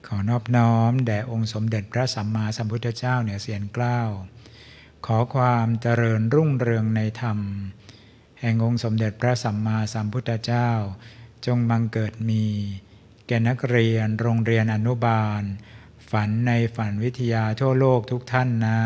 ขอนอบน้อมแด่องค์สมเด็จพระสัมมาสัมพุทธเจ้าเหนือเสียนเกล้าขอความเจริญรุ่งเรืองในธรรมแห่งองค์สมเด็จพระสัมมาสัมพุทธเจ้าจงบังเกิดมีแก่นักเรียนโรงเรียนอนุบาลฝันในฝันวิทยาทั่วโลกทุกท่านนะ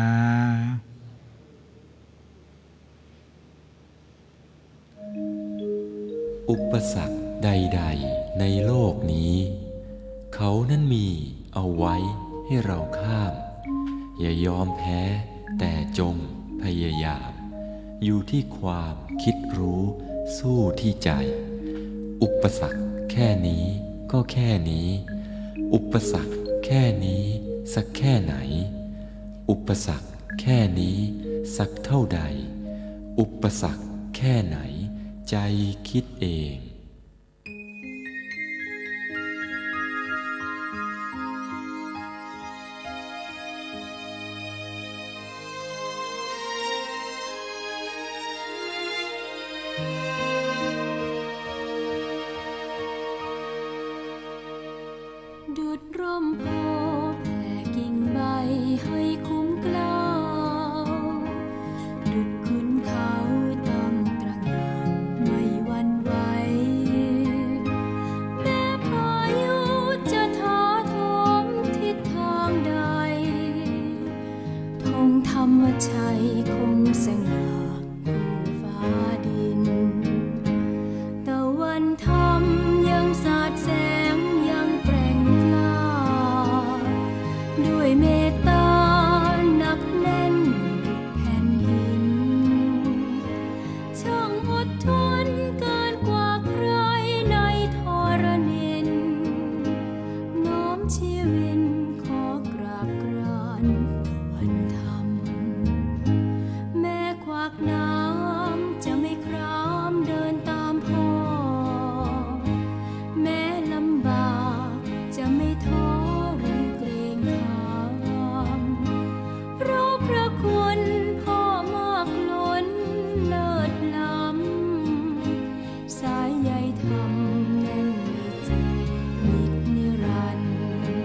อุปสรรคใดๆในโลกนี้เขานั้นมีเอาไว้ให้เราข้ามอย่ายอมแพ้แต่จงพยายามอยู่ที่ความคิดรู้สู้ที่ใจอุปสรรคแค่นี้ก็แค่นี้อุปสรรคแค่นี้สักแค่ไหนอุปสรรคแค่นี้สักเท่าใดอุปสรรคแค่ไหนใจคิดเองดุจร่มโพแผ่กิ่งใบให้คุ้มเกล้าดุจขุนเขาตั้งตระหง่านไม่หวั่นไหวแม้พายุจะท้าโถมทิศทางใดธงธรรมชัยคงสง่าคู่ฟ้าดินตะวันธรรมยังสาดแสงด้วยเมตตาหนักแน่นดุจแผ่นหินช่างอดทนเกินกว่าใครในธรณีน้อมชีวิตขอกราบกรานตะวันธรรมแม้ขวากน้ำจะไม่ครามเดินตามพ่อแม้ลำบากจะไม่ท้อพระคุณพ่อมากล้นเลิศล้ำสายใยธรรมแน่นในจิตนิจนิรันดร์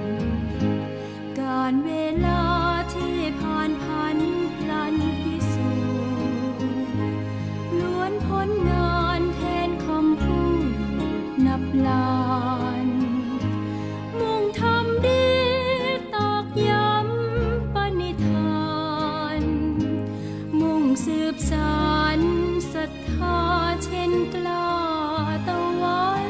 การเวลาที่ผ่านพันพลันพิสูจน์ล้วนพ้นงานแทนคำพูดนับล้านมุ่งทำดีตอกย้ำปณิธานมุ่งสืบสานศรัทธาเช่นกล้าตะวัน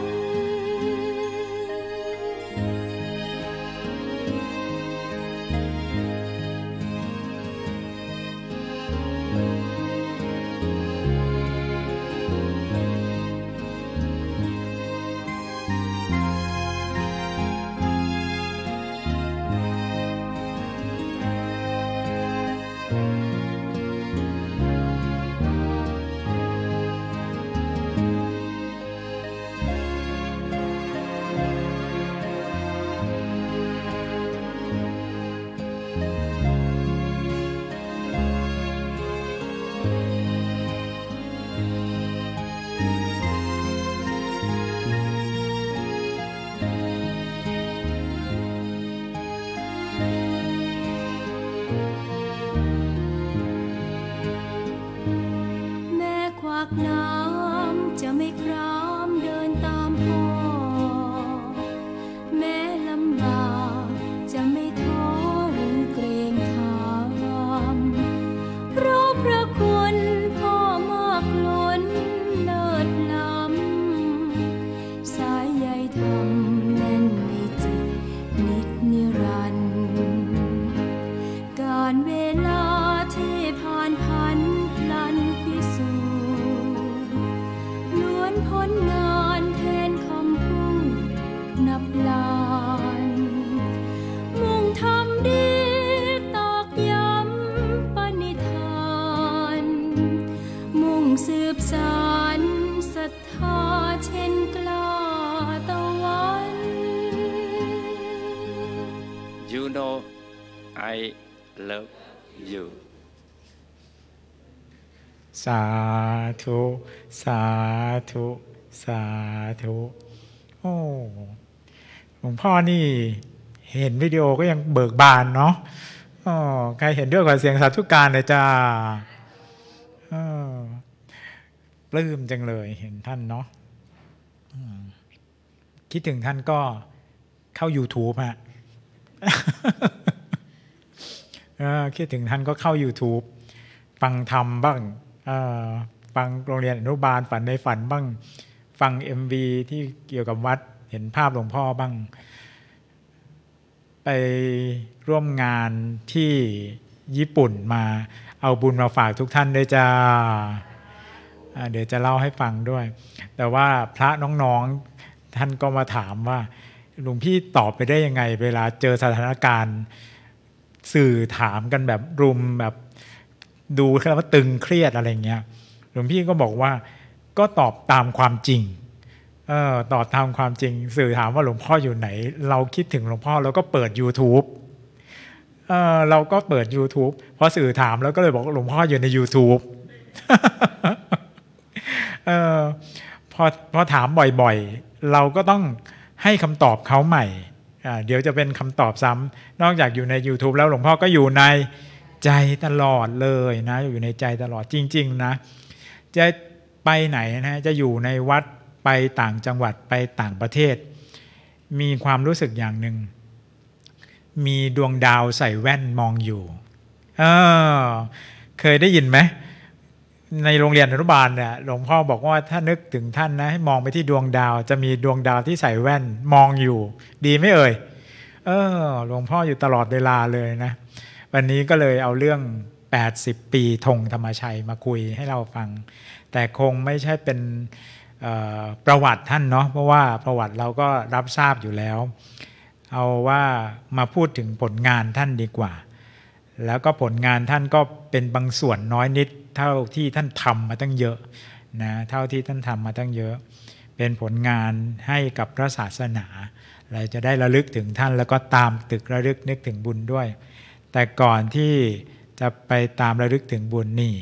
น้ำจะไม่ครามเดินตามพ่อแม้ลำบากจะไม่ท้อหรือเกรงขามเพราะพระคุณพ่อมากล้นเลิศล้ำสายใยธรรมแน่นในจิตนิจนิรันดร์การเวลาที่ผ่านพันพลันพิสูจน์ล้วนพ้นงานแทนคำพูดนับล้านมุ่งทำดีตอกย้ำปณิธานมุ่งสืบสานศรัทธาเช่นกล้าตะวัน You know I love you สาธุสาธุสาธุโอ้หลวงพ่อนี่เห็นวิดีโอก็ยังเบิกบานเนาะใครเห็นด้วยกับเสียงสาธุการเลยจ้าปลื้มจังเลยเห็นท่านเนาะคิดถึงท่านก็เข้า YouTube ฮะ คิดถึงท่านก็เข้า YouTube ฟังธรรมบ้างฟังโรงเรียนอนุบาลฝันในฝันบ้างฟัง MV ที่เกี่ยวกับวัดเห็นภาพหลวงพ่อบ้างไปร่วมงานที่ญี่ปุ่นมาเอาบุญมาฝากทุกท่านด้วยจ้าเดี๋ยวจะเล่าให้ฟังด้วยแต่ว่าพระน้องๆท่านก็มาถามว่าหลวงพี่ตอบไปได้ยังไงเวลาเจอสถานการณ์สื่อถามกันแบบรุมแบบดูแค่ว่าตึงเครียดอะไรเงี้ยหลวงพี่ก็บอกว่าก็ตอบตามความจริงตอบตามความจริงสื่อถามว่าหลวงพ่ออยู่ไหนเราคิดถึงหลวงพ่อเราก็เปิด YouTube เราก็เปิด YouTube พอสื่อถามแล้วก็เลยบอกว่าหลวงพ่ออยู่ใน YouTube พอถามบ่อยๆเราก็ต้องให้คำตอบเขาใหม่เดี๋ยวจะเป็นคำตอบซ้ำนอกจากอยู่ใน YouTube แล้วหลวงพ่อก็อยู่ในใจตลอดเลยนะอยู่ในใจตลอดจริงๆนะจะไปไหนนะจะอยู่ในวัดไปต่างจังหวัดไปต่างประเทศมีความรู้สึกอย่างหนึ่งมีดวงดาวใส่แว่นมองอยู่เคยได้ยินไหมในโรงเรียนอนุบาลเนี่ยหลวงพ่อบอกว่าถ้านึกถึงท่านนะให้มองไปที่ดวงดาวจะมีดวงดาวที่ใส่แว่นมองอยู่ดีไหมเอ่ยหลวงพ่ออยู่ตลอดเวลาเลยนะวันนี้ก็เลยเอาเรื่อง80ปีธงธรรมชัยมาคุยให้เราฟังแต่คงไม่ใช่เป็นประวัติท่านเนาะเพราะว่าประวัติเราก็รับทราบอยู่แล้วเอาว่ามาพูดถึงผลงานท่านดีกว่าแล้วก็ผลงานท่านก็เป็นบางส่วนน้อยนิดเท่าที่ท่านทำมาตั้งเยอะนะเท่าที่ท่านทำมาตั้งเยอะเป็นผลงานให้กับพระศาสนาเราจะได้ระลึกถึงท่านแล้วก็ตามตึกระลึกนึกถึงบุญด้วยแต่ก่อนที่จะไปตามระลึกถึงบุญนี่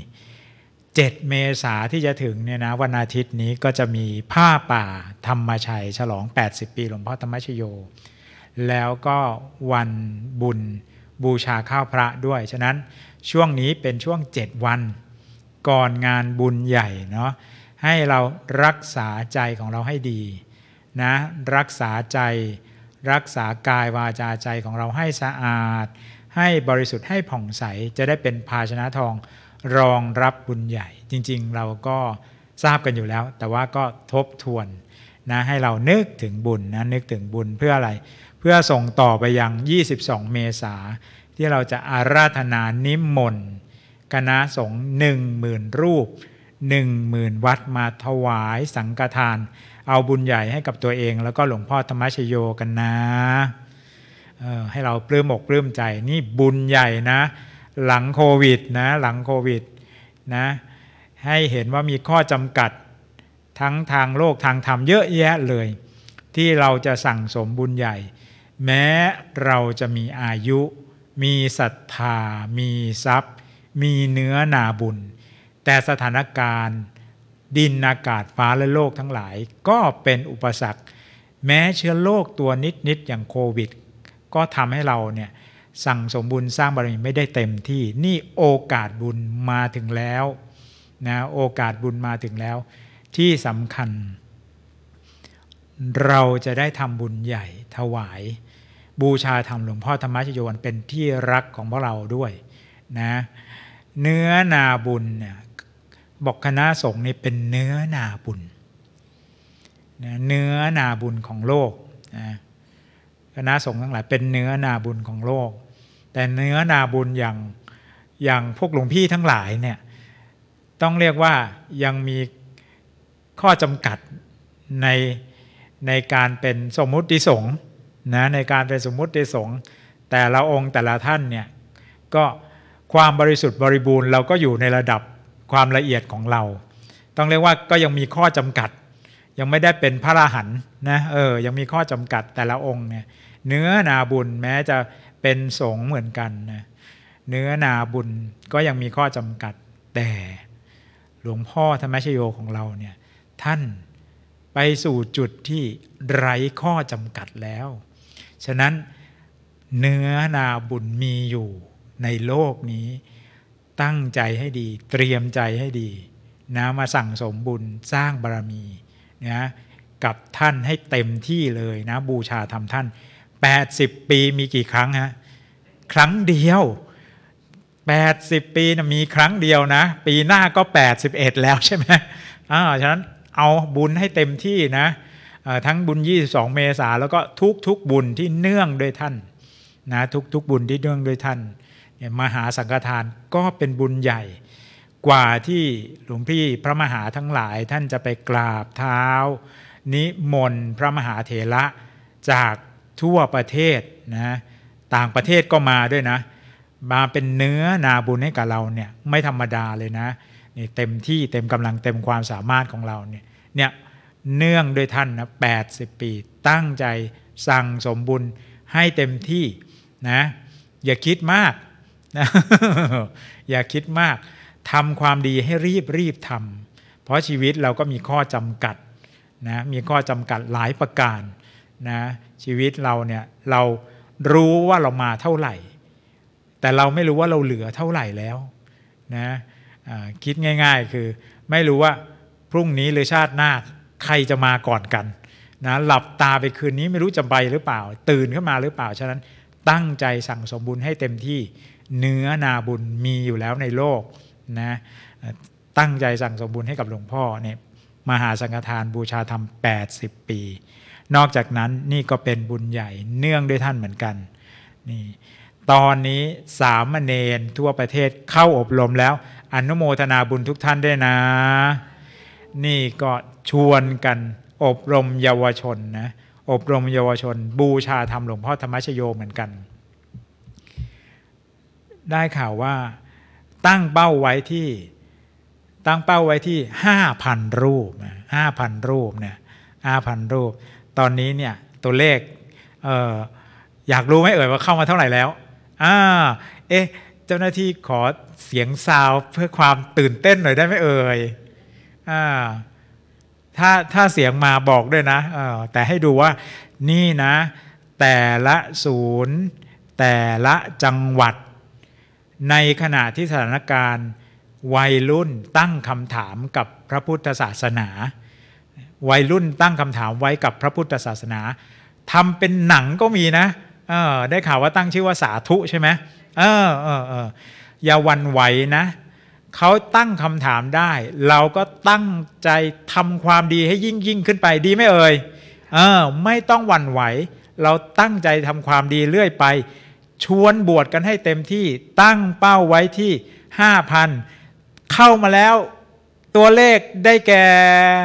7 เมษายนที่จะถึงเนี่ยนะวันอาทิตย์นี้ก็จะมีผ้าป่าธรรมชัยฉลอง80 ปีหลวงพ่อธรรมชโยแล้วก็วันบุญบูชาข้าวพระด้วยฉะนั้นช่วงนี้เป็นช่วง7 วันก่อนงานบุญใหญ่เนาะให้เรารักษาใจของเราให้ดีนะรักษาใจรักษากายวาจาใจของเราให้สะอาดให้บริสุทธิ์ให้ผ่องใสจะได้เป็นภาชนะทองรองรับบุญใหญ่จริงๆเราก็ทราบกันอยู่แล้วแต่ว่าก็ทบทวนนะให้เรานึกถึงบุญนะนึกถึงบุญเพื่ออะไรเพื่อส่งต่อไปยัง22 เมษายนที่เราจะอาราธนานิมนต์คณะสงฆ์ 10,000 รูป 10,000 วัดมาถวายสังฆทานเอาบุญใหญ่ให้กับตัวเองแล้วก็หลวงพ่อธรรมชโยกันนะให้เราปลื้มอกปลื้มใจนี่บุญใหญ่นะหลังโควิดนะหลังโควิดนะให้เห็นว่ามีข้อจำกัดทั้งทางโลกทางธรรมเยอะแยะเลยที่เราจะสั่งสมบุญใหญ่แม้เราจะมีอายุมีศรัทธามีทรัพย์มีเนื้อนาบุญแต่สถานการณ์ดินอากาศฟ้าและโลกทั้งหลายก็เป็นอุปสรรคแม้เชื้อโรคตัวนิดๆอย่างโควิดก็ทำให้เราเนี่ยสั่งสมบุญสร้างบารมีไม่ได้เต็มที่นี่โอกาสบุญมาถึงแล้วนะโอกาสบุญมาถึงแล้วที่สำคัญเราจะได้ทำบุญใหญ่ถวายบูชาธรรมหลวงพ่อธรรมชโยเป็นที่รักของพวกเราด้วยนะเนื้อนาบุญเนี่ยบอกคณะสงฆ์นี่เป็นเนื้อนาบุญนะเนื้อนาบุญของโลกนะคณะสงฆ์ทั้งหลายเป็นเนื้อนาบุญของโลกแต่เนื้อนาบุญอย่างพวกหลวงพี่ทั้งหลายเนี่ยต้องเรียกว่ายังมีข้อจำกัดในการเป็นสมมุติสงฆ์นะในการเป็นสมมุติสงฆ์แต่ละองค์แต่ละท่านเนี่ยก็ความบริสุทธิ์บริบูรณ์เราก็อยู่ในระดับความละเอียดของเราต้องเรียกว่าก็ยังมีข้อจำกัดยังไม่ได้เป็นพระอรหันต์นะยังมีข้อจำกัดแต่ละองค์เนี่ยเนื้อนาบุญแม้จะเป็นสงฆ์เหมือนกันนะเนื้อนาบุญก็ยังมีข้อจำกัดแต่หลวงพ่อธรรมชโยของเราเนี่ยท่านไปสู่จุดที่ไร้ข้อจำกัดแล้วฉะนั้นเนื้อนาบุญมีอยู่ในโลกนี้ตั้งใจให้ดีเตรียมใจให้ดีนะมาสั่งสมบุญสร้างบารมีนะกับท่านให้เต็มที่เลยนะบูชาธรรมท่าน80ปีมีกี่ครั้งฮะครั้งเดียว80ปีนะมีครั้งเดียวนะปีหน้าก็81แล้วใช่ไหมฉะนั้นเอาบุญให้เต็มที่นะทั้งบุญ22เมษายนแล้วก็ทุกบุญที่เนื่องด้วยท่านนะทุกบุญที่เนื่องด้วยท่านมหาสังฆทานก็เป็นบุญใหญ่กว่าที่หลวงพี่พระมหาทั้งหลายท่านจะไปกราบเท้านิมนต์พระมหาเถระจากทั่วประเทศนะต่างประเทศก็มาด้วยนะมาเป็นเนื้อนาบุญให้กับเราเนี่ยไม่ธรรมดาเลยนะนี่เต็มที่เต็มกำลังเต็มความสามารถของเราเนี่ยเนื่องด้วยท่านนะ80ปีตั้งใจสั่งสมบุญให้เต็มที่นะอย่าคิดมากนะอย่าคิดมากทำความดีให้รีบทำเพราะชีวิตเราก็มีข้อจำกัดนะมีข้อจำกัดหลายประการนะชีวิตเราเนี่ยเรารู้ว่าเรามาเท่าไหร่แต่เราไม่รู้ว่าเราเหลือเท่าไหร่แล้วนะคิดง่ายๆคือไม่รู้ว่าพรุ่งนี้หรือชาติหน้าใครจะมาก่อนกันนะหลับตาไปคืนนี้ไม่รู้จะไปหรือเปล่าตื่นขึ้นมาหรือเปล่าฉะนั้นตั้งใจสั่งสมบุญให้เต็มที่เนื้อนาบุญมีอยู่แล้วในโลกนะตั้งใจสั่งสมบุญให้กับหลวงพ่อเนี่ยมหาสังฆทานบูชาธรรม80ปีนอกจากนั้นนี่ก็เป็นบุญใหญ่เนื่องด้วยท่านเหมือนกันนี่ตอนนี้สามเณรทั่วประเทศเข้าอบรมแล้วอนุโมทนาบุญทุกท่านด้วยนะนี่ก็ชวนกันอบรมเยาวชนนะอบรมเยาวชนบูชาธรรมหลวงพ่อธรรมชโยเหมือนกันได้ข่าวว่าตั้งเป้าไว้ที่ 5,000 รูป 5,000 รูปเนี่ย 5,000 รูปตอนนี้เนี่ยตัวเลขอยากรู้ไหมว่าเข้ามาเท่าไหร่แล้วเจ้าหน้าที่ขอเสียงซาวเพื่อความตื่นเต้นหน่อยได้ไหมถ้าเสียงมาบอกด้วยนะแต่ให้ดูว่านี่นะแต่ละศูนย์แต่ละจังหวัดในขณะที่สถานการณ์วัยรุ่นตั้งคำถามกับพระพุทธศาสนาวัยรุ่นตั้งคำถามไว้กับพระพุทธศาสนาทำเป็นหนังก็มีนะได้ข่าวว่าตั้งชื่อว่าสาธุใช่ไหมอย่าหวั่นไหวนะเขาตั้งคำถามได้เราก็ตั้งใจทำความดีให้ยิ่งขึ้นไปดีไหมไม่ต้องหวั่นไหวเราตั้งใจทำความดีเรื่อยไปชวนบวชกันให้เต็มที่ตั้งเป้าไว้ที่ 5,000 เข้ามาแล้วตัวเลขได้แก่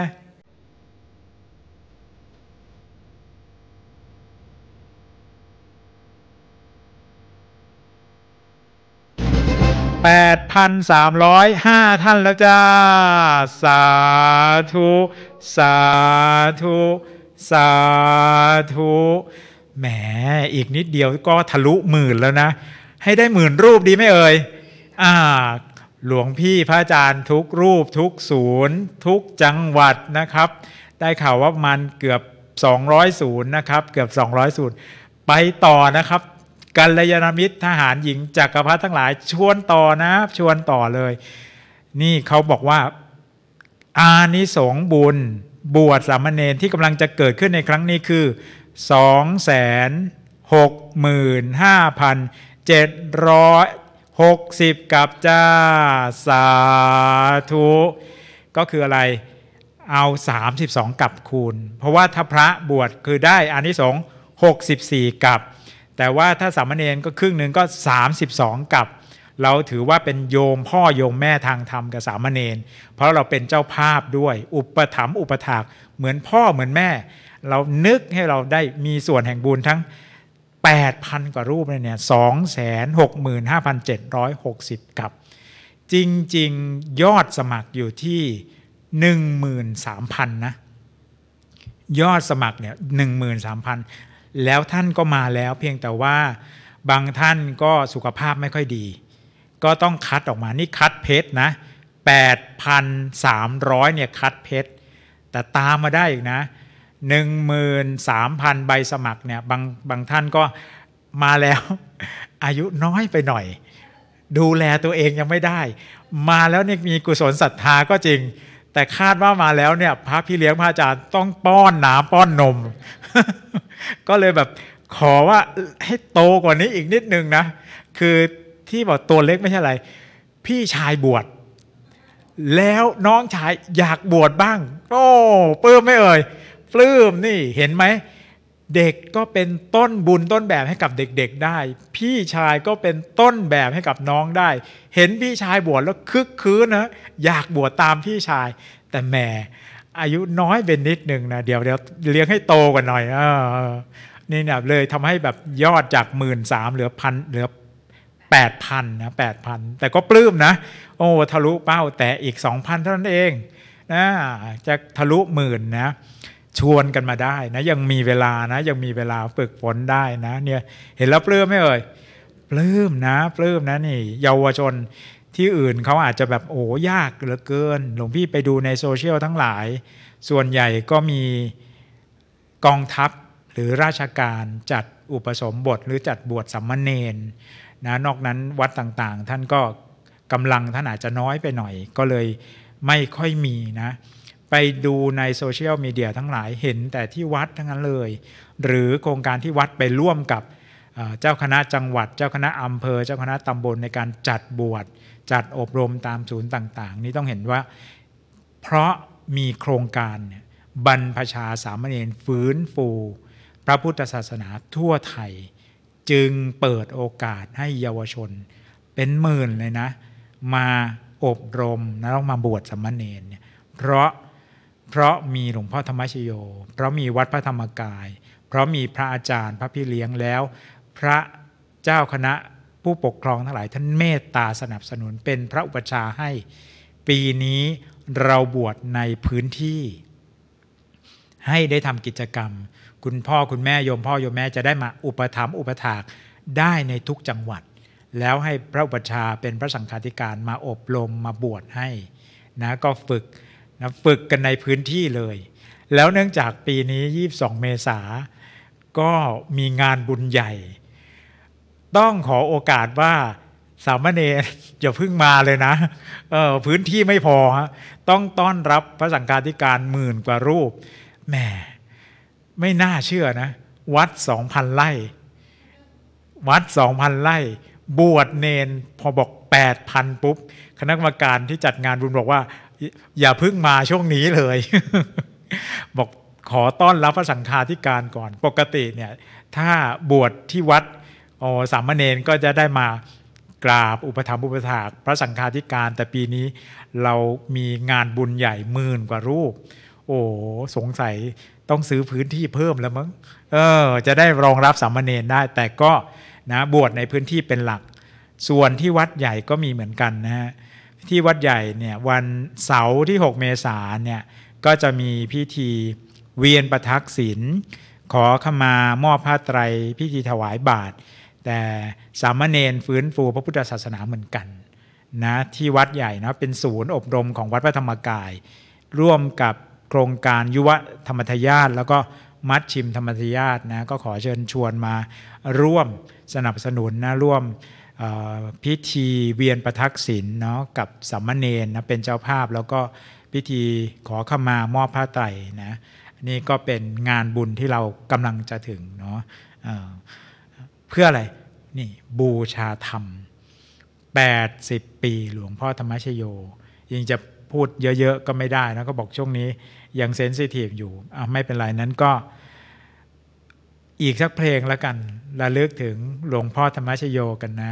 8,305 ท่านแล้วจ้าสาธุสาธุสาธุแหมอีกนิดเดียวก็ทะลุ10,000แล้วนะให้ได้10,000 รูปดีไหมหลวงพี่พระอาจารย์ทุกรูปทุกศูนย์ทุกจังหวัดนะครับได้ข่าวว่ามันเกือบ200ศูนย์นะครับเกือบ200ศูนย์ไปต่อนะครับกัลยาณมิตรทหารหญิงจักรพรรดิทั้งหลายชวนต่อนะชวนต่อเลยนี่เขาบอกว่าอานิสงส์บุญบวชสามเณรที่กำลังจะเกิดขึ้นในครั้งนี้คือ 265,760 กับจ้าสาธุก็คืออะไรเอา32กับคูณเพราะว่าถ้าพระบวชคือได้อานิสงส์64กับแต่ว่าถ้าสามเณรก็ครึ่งหนึ่งก็32กับเราถือว่าเป็นโยมพ่อโยมแม่ทางธรรมกับสามเณรเพราะเราเป็นเจ้าภาพด้วยอุปถัมภ์อุปถากเหมือนพ่อเหมือนแม่เรานึกให้เราได้มีส่วนแห่งบุญทั้ง 8,000 กว่ารูปเนี่ย 265,760 กับจริงๆยอดสมัครอยู่ที่ 13,000 นะยอดสมัครเนี่ย 13,000 แล้วท่านก็มาแล้วเพียงแต่ว่าบางท่านก็สุขภาพไม่ค่อยดีก็ต้องคัดออกมานี่คัดเพชรนะ 8,300 เนี่ยคัดเพชรแต่ตามมาได้อีกนะ 13,000 ใบสมัครเนี่ยบางท่านก็มาแล้วอายุน้อยไปหน่อยดูแลตัวเองยังไม่ได้มาแล้วเนี่ยมีกุศลศรัทธาก็จริงแต่คาดว่ามาแล้วเนี่ยพระพี่เลี้ยงพระอาจารย์ต้องป้อนน้ำป้อนนม ก็เลยแบบขอว่าให้โตกว่านี้อีกนิดนึงนะคือที่บอกตัวเล็กไม่ใช่อะไรพี่ชายบวชแล้วน้องชายอยากบวชบ้างโอ้ปลื้มไม่เอ่ยปลื้มนี่เห็นไหมเด็กก็เป็นต้นบุญต้นแบบให้กับเด็กๆได้พี่ชายก็เป็นต้นแบบให้กับน้องได้เห็นพี่ชายบวชแล้วคึกคืนนะอยากบวชตามพี่ชายแต่แหมอายุน้อยเป็นนิดนึงนะเดี๋ยวเลี้ยงให้โตกว่าหน่อยนี่เนี่ยเลยทำให้แบบยอดจาก13,000เหลือ1,000เหลือ8,000นะ8,000แต่ก็ปลื้มนะโอ้ทะลุเป้าแต่อีก 2,000 เท่านั้นเองนะจะทะลุ10,000นะชวนกันมาได้นะยังมีเวลานะยังมีเวลาฝึกฝนได้นะเนี่ยเห็นแล้วปลื้มไหมเอ่ยปลื้มนะปลื้มนะนี่เยาวชนที่อื่นเขาอาจจะแบบโอ้ยากเหลือเกินหลวงพี่ไปดูในโซเชียลทั้งหลายส่วนใหญ่ก็มีกองทัพหรือราชการจัดอุปสมบทหรือจัดบวชสามเณรนะนอกนั้นวัดต่างๆท่านก็กำลังท่านอาจจะน้อยไปหน่อยก็เลยไม่ค่อยมีนะไปดูในโซเชียลมีเดียทั้งหลายเห็นแต่ที่วัดทั้งนั้นเลยหรือโครงการที่วัดไปร่วมกับเจ้าคณะจังหวัดเจ้าคณะอำเภอเจ้าคณะตำบลในการจัดบวชจัดอบรมตามศูนย์ต่างๆนี่ต้องเห็นว่าเพราะมีโครงการบรรพชาสามเณรฟื้นฟูพระพุทธศาสนาทั่วไทยจึงเปิดโอกาสให้เยาวชนเป็นหมื่นเลยนะมาอบรมนะต้องมาบวชสามเณรเนี่ยเพราะมีหลวงพ่อธรรมชโยเพราะมีวัดพระธรรมกายเพราะมีพระอาจารย์พระพี่เลี้ยงแล้วพระเจ้าคณะผู้ปกครองทั้งหลายท่านเมตตาสนับสนุนเป็นพระอุปชาให้ปีนี้เราบวชในพื้นที่ให้ได้ทำกิจกรรมคุณพ่อคุณแม่โยมพ่อโยมแม่จะได้มาอุปถัมภ์อุปถากได้ในทุกจังหวัดแล้วให้พระอุปชาเป็นพระสังฆาธิการมาอบรมมาบวชให้นะก็ฝึกกันในพื้นที่เลยแล้วเนื่องจากปีนี้22 เมษายนก็มีงานบุญใหญ่ต้องขอโอกาสว่าสามเณรอย่าเพิ่งมาเลยนะพื้นที่ไม่พอต้องต้อนรับพระสังฆาธิการ10,000 กว่ารูปแหมไม่น่าเชื่อนะวัด 2,000 ไร่วัด 2,000 ไร่บวชเนนพอบอก 8,000 ปุ๊บคณะกรรมการที่จัดงานบุญบอกว่าอย่าเพิ่งมาช่วงนี้เลย บอกขอต้อนรับพระสังฆาธิการก่อนปกติเนี่ยถ้าบวชที่วัดสามเณรก็จะได้มากราบอุปถัมภ์อุปถากพระสังฆาธิการแต่ปีนี้เรามีงานบุญใหญ่10,000 กว่ารูปโอ้สงสัยต้องซื้อพื้นที่เพิ่มแล้วมั้งจะได้รองรับสามเณรได้แต่ก็นะบวชในพื้นที่เป็นหลักส่วนที่วัดใหญ่ก็มีเหมือนกันนะฮะที่วัดใหญ่เนี่ยวันเสาร์ที่6 เมษายนเนี่ยก็จะมีพิธีเวียนประทักษิณขอขมามอบผ้าไตรพิธีถวายบาตรแต่สามเณรฟื้นฟูพระพุทธศาสนาเหมือนกันนะที่วัดใหญ่นะเป็นศูนย์อบรมของวัดพระธรรมกายร่วมกับโครงการยุวธรรมทายาทแล้วก็มัชชิมธรรมทายาทนะก็ขอเชิญชวนมาร่วมสนับสนุนนะร่วมพิธีเวียนประทักษิณเนาะกับสามเณรนะเป็นเจ้าภาพแล้วก็พิธีขอขมามอบผ้าไตรนะนี่ก็เป็นงานบุญที่เรากำลังจะถึงเนาะเพื่ออะไรนี่บูชาธรรม80 ปีหลวงพ่อธรรมชโยยิ่งจะพูดเยอะๆก็ไม่ได้นะก็บอกช่วงนี้ยังเซนซิทีฟอยู่ไม่เป็นไรนั้นก็อีกสักเพลงแล้วกันระลึกถึงหลวงพ่อธรรมชโยกันนะ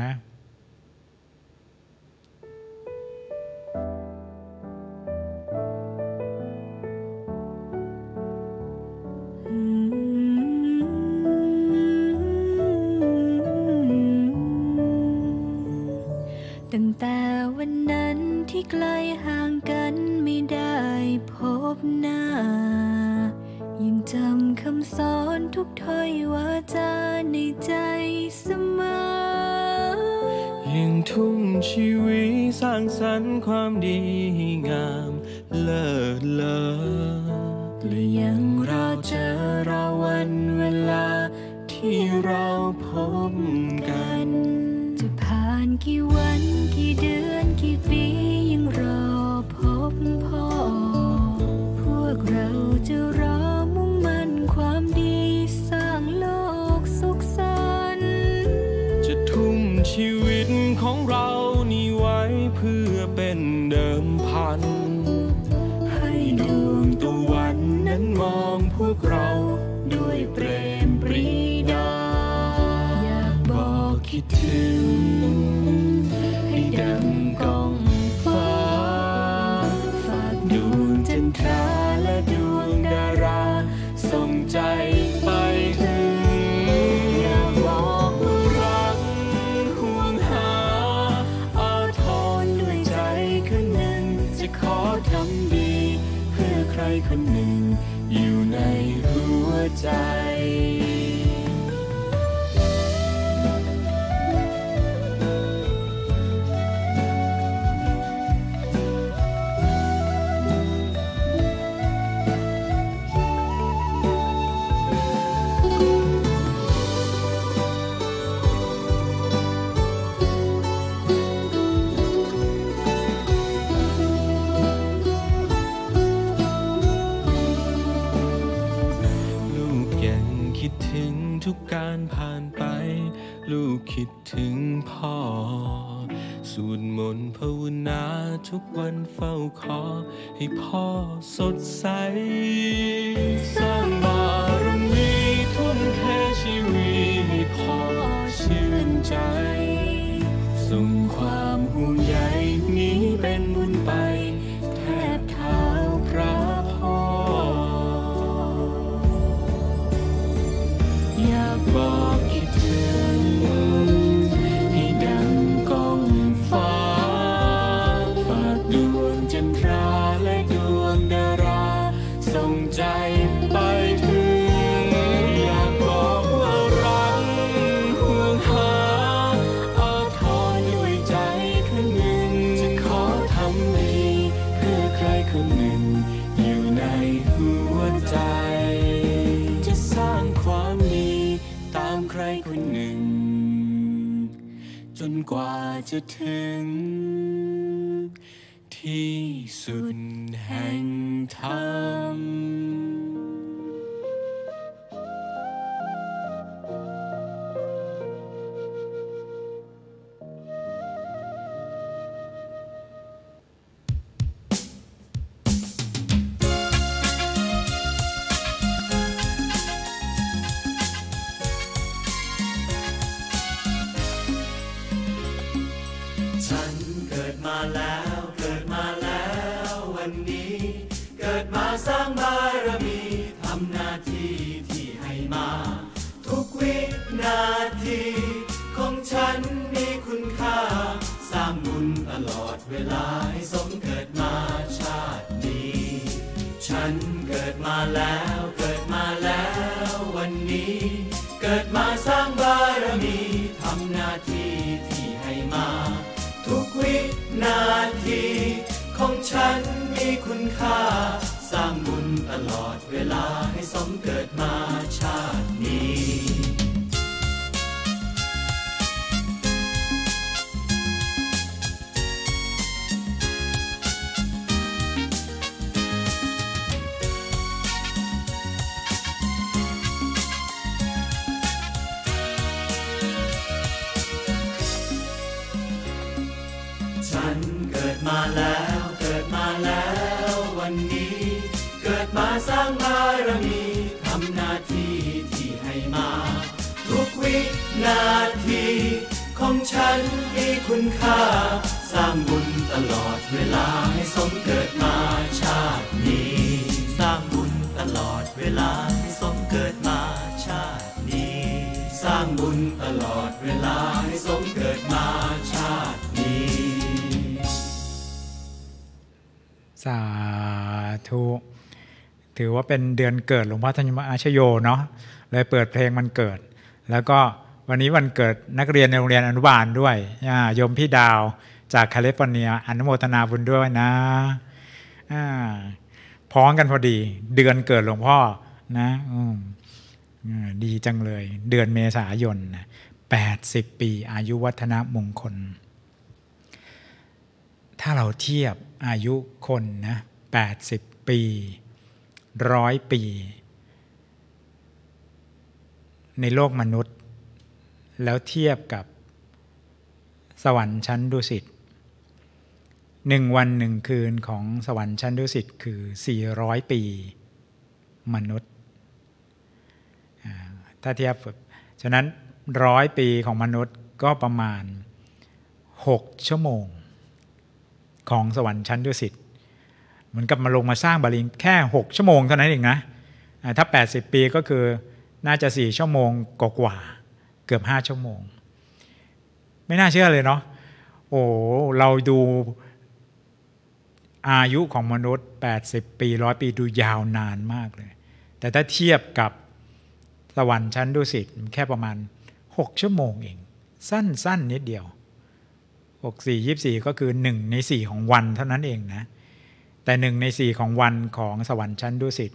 ตั้งแต่วันนั้นที่ไกลห่างกันไม่ได้พบหน้ายังจำคำสอนทุกถ้อยวาจาในใจเสมอยังทุ่มชีวิตสร้างสรรค์ความดีงามเลิศเลอและยังรอเจอรอวันเวลาทที่เราพบกันจะผ่านกี่วันกี่เดือนกี่ปียังรอพบพ่อพวกเราจะรอมุ่งมั่นความดีสร้างโลกสุขสันต์จะทุ่มชีวิตของเรานี้ไว้เพื่อเป็นเดิมพันให้ดวงตะวันนั้นมองพวกเราด้วยเปรมปรีดาอยากบอกคิดถึงให้ดังก้องฟ้าฝากดวงจันทราและดวงดาราส่งใจไปถึงอยากบอกว่ารักห่วงหาอาทรด้วยใจคนหนึ่งจะขอทำดีเพื่อใครคนหนึ่งอยู่ในหัวใจทุกการผ่านไปลูกคิดถึงพ่อสวดมนต์ภาวนาทุกวันเฝ้าขอให้พ่อสดใสสร้างบารมีทุ่มเทชีวิตให้พ่อชื่นใจส่งความห่วงใยนี้เป็นบุญไปแทบเท้าพระพ่ออยากบอกคิดถึงให้ดังก้องฟ้าฝากดวงจันทราและดวงดาราส่งใจไปถึงอยากบอกว่ารักห่วงหาอาทรด้วยใจคนหนึ่งจะขอทำดีเพื่อใครคนหนึ่งอยู่ในหัวใจจะสร้างความดีตามใครคนหนึ่งจนกว่าจะถึงที่สุดแห่งธรรมฉันเกิดมาแล้วเกิดมาแล้ววันนี้เกิดมาสร้างบารมีทำหน้าที่ที่ให้มาทุกวินาทีของฉันมีคุณค่าสร้างบุญตลอดเวลาให้สมเกิดมาชาตินี้ฉันเกิดมาแล้วเกิดมาแล้ววันนี้เกิดมาสร้างบารมีทำหน้าที่ที่ให้มาทุกวินาทีของฉันมีคุณค่าสร้างบุญตลอดเวลาให้สมเกิดมาชาตินี้ฉันเกิดมาแล้วเกิดมาแล้ววันนี้เกิดมาสร้างบารมีทำหน้าที่ที่ให้มาทุกวินาทีของฉันมีคุณค่าสร้างบุญตลอดเวลาให้สมเกิดมาชาตินี้สร้างบุญตลอดเวลาให้สมเกิดมาชาตินี้สร้างบุญตลอดเวลาให้สมเกิดมาชาตินี้สาธุถือว่าเป็นเดือนเกิดหลวงพ่อธัญมาชโยเนาะเลยเปิดเพลงมันเกิดแล้วก็วันนี้วันเกิดนักเรียนในโรงเรียนอนุบาลด้วยโยมพี่ดาวจากแคลิฟอร์เนียอนุโมทนาบุญด้วยนะพ้องกันพอดีเดือนเกิดหลวงพ่อนะดีจังเลยเดือนเมษายน80 ปีอายุวัฒนมงคลถ้าเราเทียบอายุคนนะ80 ปี100 ปีในโลกมนุษย์แล้วเทียบกับสวรรค์ชั้นดุสิต1 วัน 1 คืนของสวรรค์ชั้นดุสิตคือ400 ปีมนุษย์ถ้าเทียบฉะนั้น100 ปีของมนุษย์ก็ประมาณ6 ชั่วโมงของสวรรค์ชั้นดุสิตเหมือนกับมาลงมาสร้างบาลีแค่6 ชั่วโมงเท่านั้นเองนะถ้า80 ปีก็คือน่าจะ4 ชั่วโมงกว่าเกือบ5 ชั่วโมงไม่น่าเชื่อเลยเนาะโอ้เราดูอายุของมนุษย์80 ปี100 ปีดูยาวนานมากเลยแต่ถ้าเทียบกับสวรรค์ชั้นดุสิตแค่ประมาณ6 ชั่วโมงเองสั้นนิดเดียว64 24ก็คือ1 ใน 4ของวันเท่านั้นเองนะแต่1 ใน 4ของวันของสวรรค์ชั้นดุสิต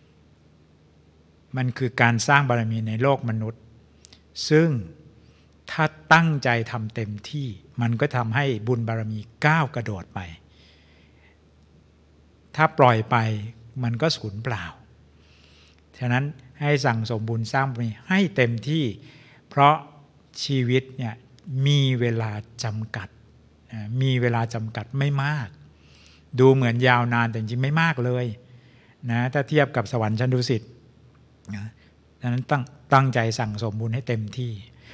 มันคือการสร้างบารมีในโลกมนุษย์ซึ่งถ้าตั้งใจทำเต็มที่มันก็ทำให้บุญบารมีก้าวกระโดดไปถ้าปล่อยไปมันก็สูญเปล่าฉะนั้นให้สั่งสมบุญสร้างบารมีให้เต็มที่เพราะชีวิตเนี่ยมีเวลาจำกัดไม่มากดูเหมือนยาวนานแต่จริงไม่มากเลยนะถ้าเทียบกับสวรรค์ชั้นดุสิตนะดังนั้นตั้งใจสั่งสมบุญให้เต็มที่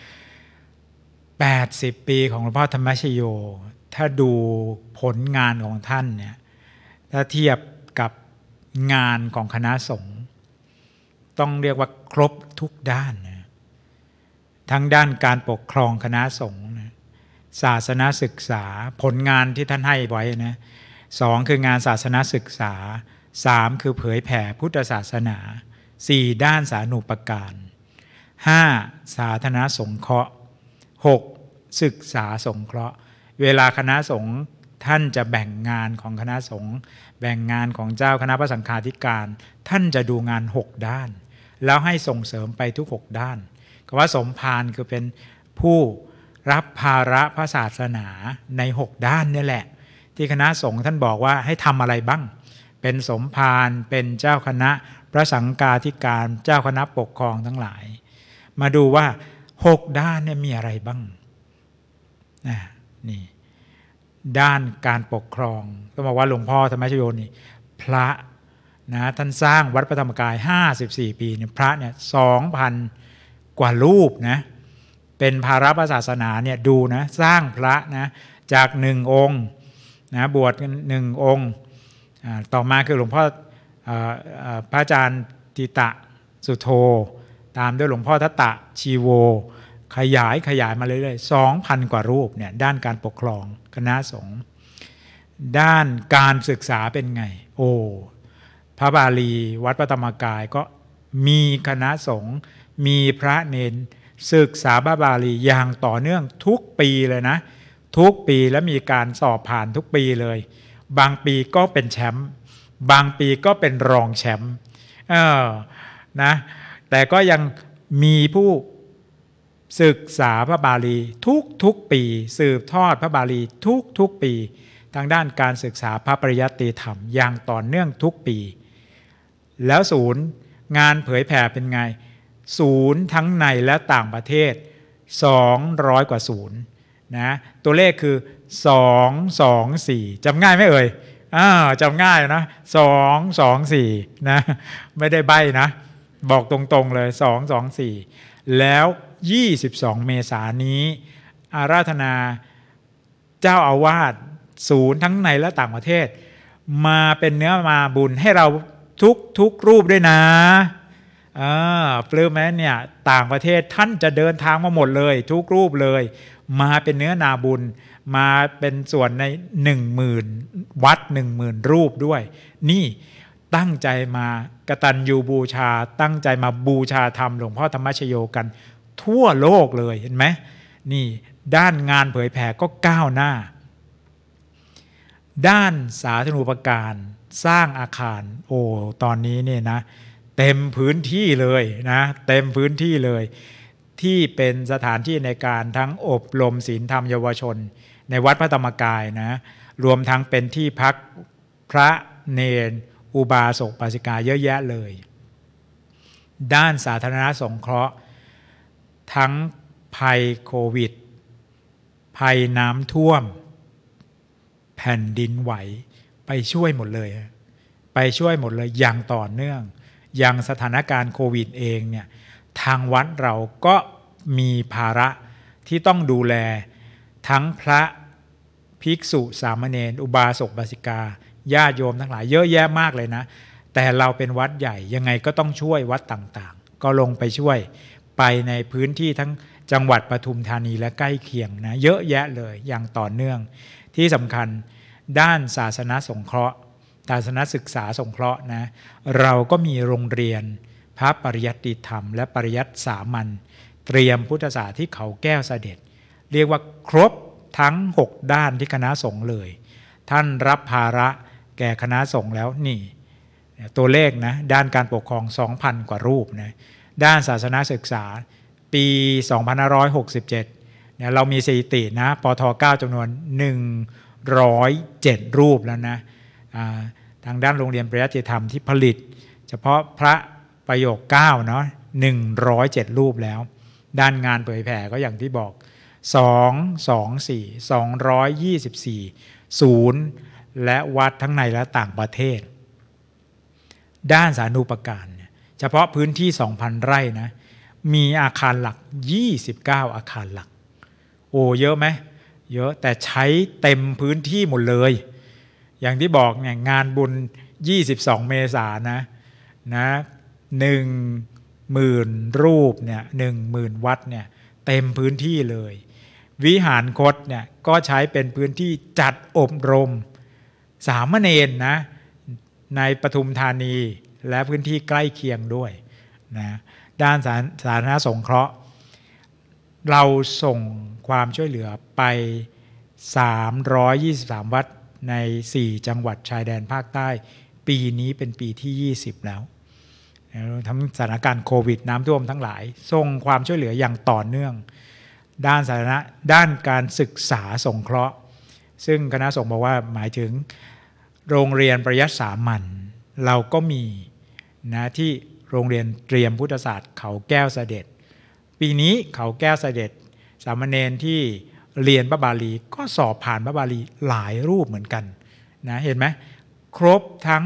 80 ปีของหลวงพ่อธรรมชโยถ้าดูผลงานของท่านเนี่ยถ้าเทียบกับงานของคณะสงฆ์ต้องเรียกว่าครบทุกด้านนะทั้งด้านการปกครองคณะสงฆ์นะศาสนศึกษาผลงานที่ท่านให้ไว้นะ2คืองานศาสนศึกษา3คือเผยแผ่พุทธศาสนา4ด้านสาธารณูปการ5สาธารณสงเคราะห์6ศึกษาสงเคราะห์เวลาคณะสงฆ์ท่านจะแบ่งงานของคณะสงฆ์แบ่งงานของเจ้าคณะพระสังฆาธิการท่านจะดูงาน6ด้านแล้วให้ส่งเสริมไปทุก6ด้านคำว่าสมภารคือเป็นผู้รับภาระพระศาสนาใน6ด้านนี่แหละที่คณะสงฆ์ท่านบอกว่าให้ทำอะไรบ้างเป็นสมภารเป็นเจ้าคณะพระสังฆาธิการเจ้าคณะปกครองทั้งหลายมาดูว่า6ด้านเนี่ยมีอะไรบ้างนี่ด้านการปกครองต้องบอกว่าหลวงพ่อธรรมชโยนี่พระนะท่านสร้างวัดพระธรรมกาย54 ปีเนี่ยพระเนี่ย 2,000 กว่ารูปนะเป็นภาระพระศาสนาเนี่ยดูนะสร้างพระนะจาก1 องค์นะบวชกัน1 องค์ต่อมาคือหลวงพ่อพระอาจารย์ติตะสุโธตามด้วยหลวงพ่อทัตตะชีโวขยายมาเรื่อยๆ 2,000 กว่ารูปเนี่ยด้านการปกครองคณะสงฆ์ด้านการศึกษาเป็นไงโอ้พระบาลีวัดพระธรรมกายก็มีคณะสงฆ์มีพระเนรศึกษาพระบาลีอย่างต่อเนื่องทุกปีเลยนะทุกปีและมีการสอบผ่านทุกปีเลยบางปีก็เป็นแชมป์บางปีก็เป็นรองแชมป์นะแต่ก็ยังมีผู้ศึกษาพระบาลีทุกปีสืบทอดพระบาลีทุกปีทางด้านการศึกษาพระปริยัติธรรมอย่างต่อเนื่องทุกปีแล้วศูนย์งานเผยแผ่เป็นไงศูนย์ทั้งในและต่างประเทศ200 กว่าศูนย์นะตัวเลขคือ224จำง่ายไหมเอ่ยจำง่ายนะ224นะไม่ได้ใบ้นะบอกตรงๆเลย224แล้ว22 เมษายนนี้อาราธนาเจ้าอาวาสศูนย์ทั้งในและต่างประเทศมาเป็นเนื้อมาบุญให้เราทุกรูปด้วยนะปลื้มไหมเนี่ยต่างประเทศท่านจะเดินทางมาหมดเลยทุกรูปเลยมาเป็นเนื้อนาบุญมาเป็นส่วนใน 10,000 วัด 10,000 รูปด้วยนี่ตั้งใจมากตัญญูบูชาตั้งใจมาบูชาธรรมหลวงพ่อธรรมชโยกันทั่วโลกเลยเห็นไหมนี่ด้านงานเผยแผ่ก็ก้าวหน้าด้านสาธารณูปการสร้างอาคารโอ้ตอนนี้เนี่ยนะเต็มพื้นที่เลยนะเต็มพื้นที่เลยที่เป็นสถานที่ในการทั้งอบรมศีลธรรมเยาวชนในวัดพระธรรมกายนะรวมทั้งเป็นที่พักพระเนรอุบาสกอุบาสิกาเยอะแยะเลยด้านสาธารณสงเคราะห์ทั้งภัยโควิดภัยน้ำท่วมแผ่นดินไหวไปช่วยหมดเลยไปช่วยหมดเลยอย่างต่อเนื่องอย่างสถานการณ์โควิดเองเนี่ยทางวัดเราก็มีภาระที่ต้องดูแลทั้งพระภิกษุสามเณรอุบาสกอุบาสิกาญาติโยมทั้งหลายเยอะแยะมากเลยนะแต่เราเป็นวัดใหญ่ยังไงก็ต้องช่วยวัดต่างๆก็ลงไปช่วยไปในพื้นที่ทั้งจังหวัดปทุมธานีและใกล้เคียงนะเยอะแยะเลยอย่างต่อเนื่องที่สำคัญด้านศาสนสงเคราะห์ศาสนศึกษาสงเคราะห์นะเราก็มีโรงเรียนพระปริยัติธรรมและปริยัติสามัญเตรียมพุทธศาสตร์ที่เขาแก้วเสด็จเรียกว่าครบทั้ง6ด้านที่คณะสงฆ์เลยท่านรับภาระแก่คณะสงฆ์แล้วนี่ตัวเลขนะด้านการปกครอง 2,000 กว่ารูปนะด้านศาสนศึกษาปี 2567เนี่ยเรามีสถิตินะปท9จำนวน107รูปแล้วนะทางด้านโรงเรียนปริยัติธรรมที่ผลิตเฉพาะพระประโยค9เนาะ107รูปแล้วด้านงานเผยแผ่ก็อย่างที่บอก224 224และวัดทั้งในและต่างประเทศด้านสาธารณูปการเฉพาะพื้นที่ 2,000 ไร่นะมีอาคารหลัก29อาคารหลักโอ้เยอะไหมเยอะแต่ใช้เต็มพื้นที่หมดเลยอย่างที่บอกเนี่ยงานบุญ22เมษายนนะ 10,000 รูปเนี่ย 10,000 วัดเนี่ยเต็มพื้นที่เลยวิหารคตเนี่ยก็ใช้เป็นพื้นที่จัดอบรมสามเณรนะในปทุมธานีและพื้นที่ใกล้เคียงด้วยนะด้านสาธารณสงเคราะห์เราส่งความช่วยเหลือไป323วัดใน4จังหวัดชายแดนภาคใต้ปีนี้เป็นปีที่20แล้วทั้งสถานการณ์โควิดน้ำท่วมทั้งหลายส่งความช่วยเหลืออย่างต่อเนื่องด้านสาธารณะด้านการศึกษาสงเคราะห์ซึ่งคณะสงฆ์บอกว่าหมายถึงโรงเรียนปริยัติสามัญเราก็มีนะที่โรงเรียนเตรียมพุทธศาสตร์เขาแก้วเสด็จปีนี้เขาแก้วเสด็จสามเณรที่เรียนพระบาลีก็สอบผ่านพระบาลีหลายรูปเหมือนกันนะเห็นไหมครบทั้ง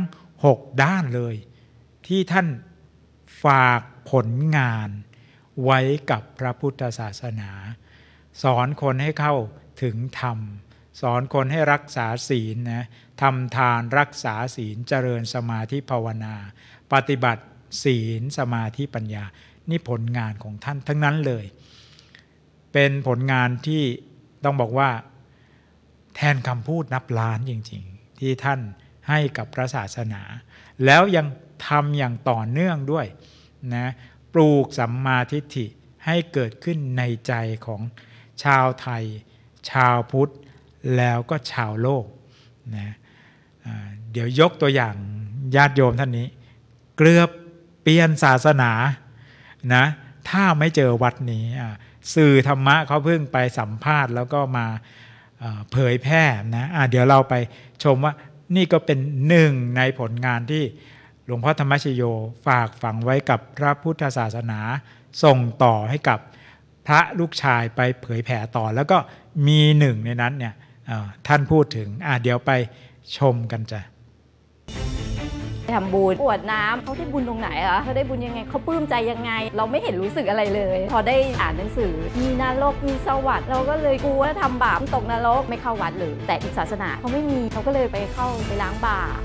6ด้านเลยที่ท่านฝากผลงานไว้กับพระพุทธศาสนาสอนคนให้เข้าถึงธรรมสอนคนให้รักษาศีลนะทำทานรักษาศีลเจริญสมาธิภาวนาปฏิบัติศีลสมาธิปัญญานี่ผลงานของท่านทั้งนั้นเลยเป็นผลงานที่ต้องบอกว่าแทนคำพูดนับล้านจริงๆที่ท่านให้กับพระศาสนาแล้วยังทำอย่างต่อเนื่องด้วยนะปลูกสัมมาทิฏฐิให้เกิดขึ้นในใจของชาวไทยชาวพุทธแล้วก็ชาวโลกนะเดี๋ยวยกตัวอย่างญาติโยมท่านนี้เกือบเปลี่ยนศาสนานะถ้าไม่เจอวัดนี้สื่อธรรมะเขาเพิ่งไปสัมภาษณ์แล้วก็มาเผยแพร่นะเดี๋ยวเราไปชมว่านี่ก็เป็นหนึ่งในผลงานที่หลวงพ่อธรรมชโยฝากฝังไว้กับพระพุทธศาสนาส่งต่อให้กับพระลูกชายไปเผยแผ่ต่อแล้วก็มีหนึ่งในนั้นเนี่ยท่านพูดถึงเดี๋ยวไปชมกันจ้ะทำบุญกรวดน้ำเขาได้บุญตรงไหนเขาได้บุญยังไงเขาปลื้มใจยังไงเราไม่เห็นรู้สึกอะไรเลยพอได้อ่านหนังสือมีนรกมีสวรรค์เราก็เลยกลัวทำบาปตกนรกไม่เข้าวัดเลยแต่อีกศาสนาเขาไม่มีเขาก็เลยไปล้างบาป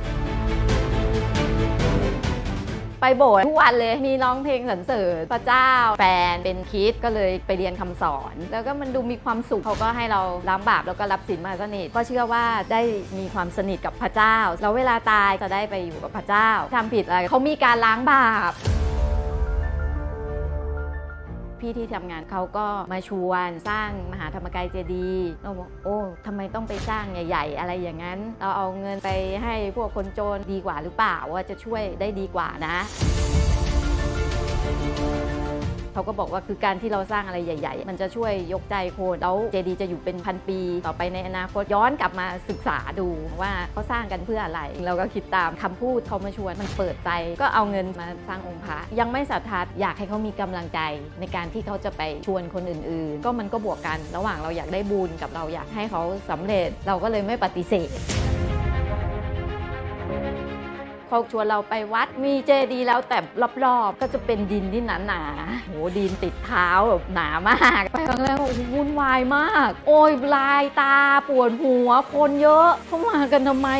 ไปโบสถ์ทุกวันเลยมีร้องเพลงสรรเสริญพระเจ้าแฟนเป็นคริสต์ก็เลยไปเรียนคำสอนแล้วก็มันดูมีความสุขเขาก็ให้เราล้างบาปแล้วก็รับศีลมาสนิทก็เชื่อว่าได้มีความสนิทกับพระเจ้าแล้วเวลาตายจะได้ไปอยู่กับพระเจ้าทำผิดอะไรเขามีการล้างบาปพี่ที่ทำงานเขาก็มาชวนสร้างมหาธรรมกายเจดีย์เราบอกโอ้ทำไมต้องไปสร้างใหญ่ๆอะไรอย่างนั้นเราเอาเงินไปให้พวกคนจนดีกว่าหรือเปล่าว่าจะช่วยได้ดีกว่านะเขาก็บอกว่าคือการที่เราสร้างอะไรใหญ่ๆมันจะช่วยยกใจคนแล้วเจดีย์จะอยู่เป็นพันปีต่อไปในอนาคตย้อนกลับมาศึกษาดูว่าเขาสร้างกันเพื่ออะไรเราก็คิดตามคำพูดเขามาชวนมันเปิดใจก็เอาเงินมาสร้างองค์พระยังไม่ศรัทธาอยากให้เขามีกำลังใจในการที่เขาจะไปชวนคนอื่นๆก็มันก็บวกกันระหว่างเราอยากได้บุญกับเราอยากให้เขาสำเร็จเราก็เลยไม่ปฏิเสธเขาชวนเราไปวัดมีเจดีย์แล้วแต่รอบๆก็จะเป็นดินที่หนาๆโหดินติดเท้าแบบหนามากไปครั้งแรกวุ่นวายมากโอ้ยลายตาปวดหัวคนเยอะเข้ามากันทำไม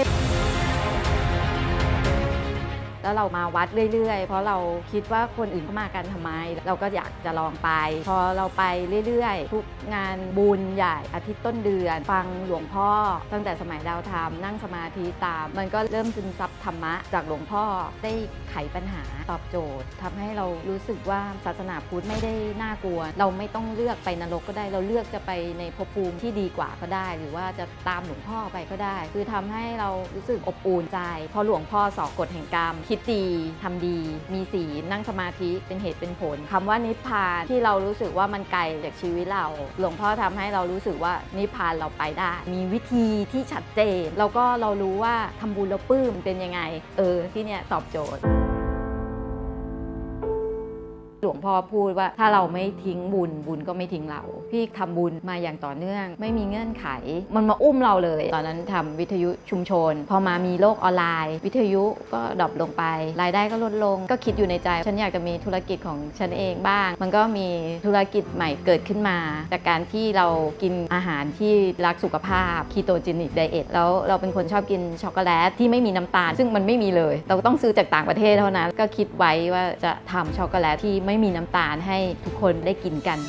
แล้วเรามาวัดเรื่อยๆเพราะเราคิดว่าคนอื่นเข้ามากันทำไมเราก็อยากจะลองไปพอเราไปเรื่อยๆทุกงานบุญใหญ่อาทิตย์ต้นเดือนฟังหลวงพ่อตั้งแต่สมัยดาวธรรมนั่งสมาธิตามมันก็เริ่มซึมซับธรรมะจากหลวงพ่อได้ไขปัญหาตอบโจทย์ทำให้เรารู้สึกว่าศาสนาพุทธไม่ได้น่ากลัวเราไม่ต้องเลือกไปนรกก็ได้เราเลือกจะไปในภพภูมิที่ดีกว่าก็ได้หรือว่าจะตามหลวงพ่อไปก็ได้คือทำให้เรารู้สึกอบอุ่นใจพอหลวงพ่อสอนกฎแห่งกรรมคิดดีทำดีมีศีลนั่งสมาธิเป็นเหตุเป็นผลคำว่านิพพานที่เรารู้สึกว่ามันไกลจากชีวิตเราหลวงพ่อทำให้เรารู้สึกว่านิพพานเราไปได้มีวิธีที่ชัดเจนแล้วก็เรารู้ว่าทำบุญแล้วปลื้มเป็นยังไงที่เนี่ยตอบโจทย์หลวงพ่อพูดว่าถ้าเราไม่ทิ้งบุญบุญก็ไม่ทิ้งเราพี่ทำบุญมาอย่างต่อเนื่องไม่มีเงื่อนไขมันมาอุ้มเราเลยตอนนั้นทำวิทยุชุมชนพอมามีโลกออนไลน์วิทยุก็ดรอปลงไปรายได้ก็ลดลงก็คิดอยู่ในใจฉันอยากจะมีธุรกิจของฉันเองบ้างมันก็มีธุรกิจใหม่เกิดขึ้นมาจากการที่เรากินอาหารที่รักสุขภาพคีโตเจนิกไดเอทแล้วเราเป็นคนชอบกินช็อกโกแลตที่ไม่มีน้ำตาลซึ่งมันไม่มีเลยเราต้องซื้อจากต่างประเทศเท่านั้นก็คิดไว้ว่าจะทำช็อกโกแลตที่ไม่มีน้ำตาลให้ทุกคนได้กินกัน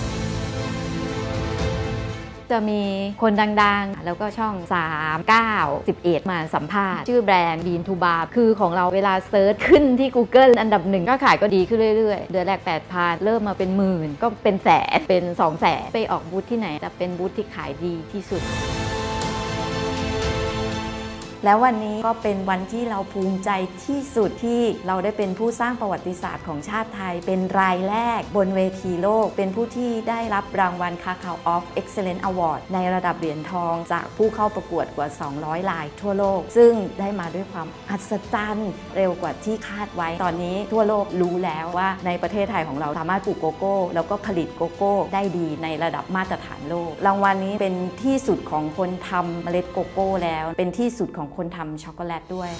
จะมีคนดังๆแล้วก็ช่อง3 9 11มาสัมภาษณ์ชื่อแบรนด์ Bean to Bar คือของเราเวลาเซิร์ชขึ้นที่ Google อันดับ1ก็ขายก็ดีขึ้นเรื่อยๆเดือนแรก 8,000 เริ่มมาเป็นหมื่นก็เป็นแสนเป็น200,000ไปออกบูธที่ไหนจะเป็นบูธที่ขายดีที่สุดแล้ววันนี้ก็เป็นวันที่เราภูมิใจที่สุดที่เราได้เป็นผู้สร้างประวัติศาสตร์ของชาติไทยเป็นรายแรกบนเวทีโลกเป็นผู้ที่ได้รับรางวัล Kakao of Excellence Award ในระดับเหรียญทองจากผู้เข้าประกวดกว่า200รายทั่วโลกซึ่งได้มาด้วยความอัศจรรย์เร็วกว่าที่คาดไว้ตอนนี้ทั่วโลกรู้แล้วว่าในประเทศไทยของเราสามารถปลูกโกโก้แล้วก็ผลิตโกโก้ได้ดีในระดับมาตรฐานโลกรางวัลนี้เป็นที่สุดของคนทำเมล็ดโกโก้แล้วเป็นที่สุดของคนทำช็อกโกแลตด้วย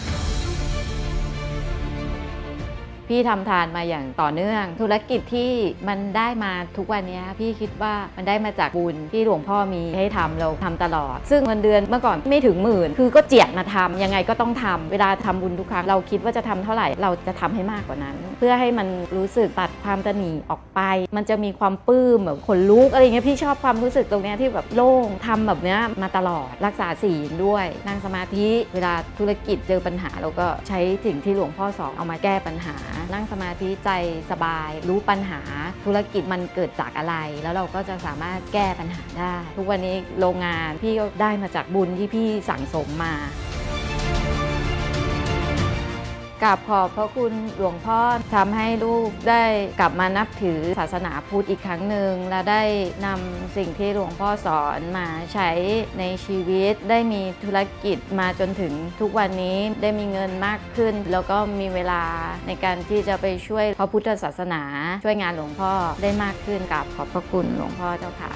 พี่ทำทานมาอย่างต่อเนื่องธุรกิจที่มันได้มาทุกวันนี้พี่คิดว่ามันได้มาจากบุญที่หลวงพ่อมีให้ทำเราทำตลอดซึ่งเงินเดือนเมื่อก่อนไม่ถึงหมื่นคือก็เจียดมาทำยังไงก็ต้องทำเวลาทำบุญทุกครั้งเราคิดว่าจะทำเท่าไหร่เราจะทำให้มากกว่านั้นเพื่อให้มันรู้สึกตัดความตนีออกไปมันจะมีความปลื้มแบบขนลุกอะไรเงี้ยพี่ชอบความรู้สึกตรงนี้ที่แบบโล่งทำแบบนี้มาตลอดรักษาศีลด้วยนั่งสมาธิเวลาธุรกิจเจอปัญหาเราก็ใช้สิ่งที่หลวงพ่อสอนเอามาแก้ปัญหานั่งสมาธิใจสบายรู้ปัญหาธุรกิจมันเกิดจากอะไรแล้วเราก็จะสามารถแก้ปัญหาได้ทุกวันนี้โรงงานพี่ก็ได้มาจากบุญที่พี่สั่งสมมากราบขอบพระคุณหลวงพ่อทำให้ลูกได้กลับมานับถือศาสนาพุทธอีกครั้งหนึ่งและได้นำสิ่งที่หลวงพ่อสอนมาใช้ในชีวิตได้มีธุรกิจมาจนถึงทุกวันนี้ได้มีเงินมากขึ้นแล้วก็มีเวลาในการที่จะไปช่วยพระพุทธศาสนาช่วยงานหลวงพ่อได้มากขึ้นกราบขอบพระคุณหลวงพ่อเจ้าค่ะ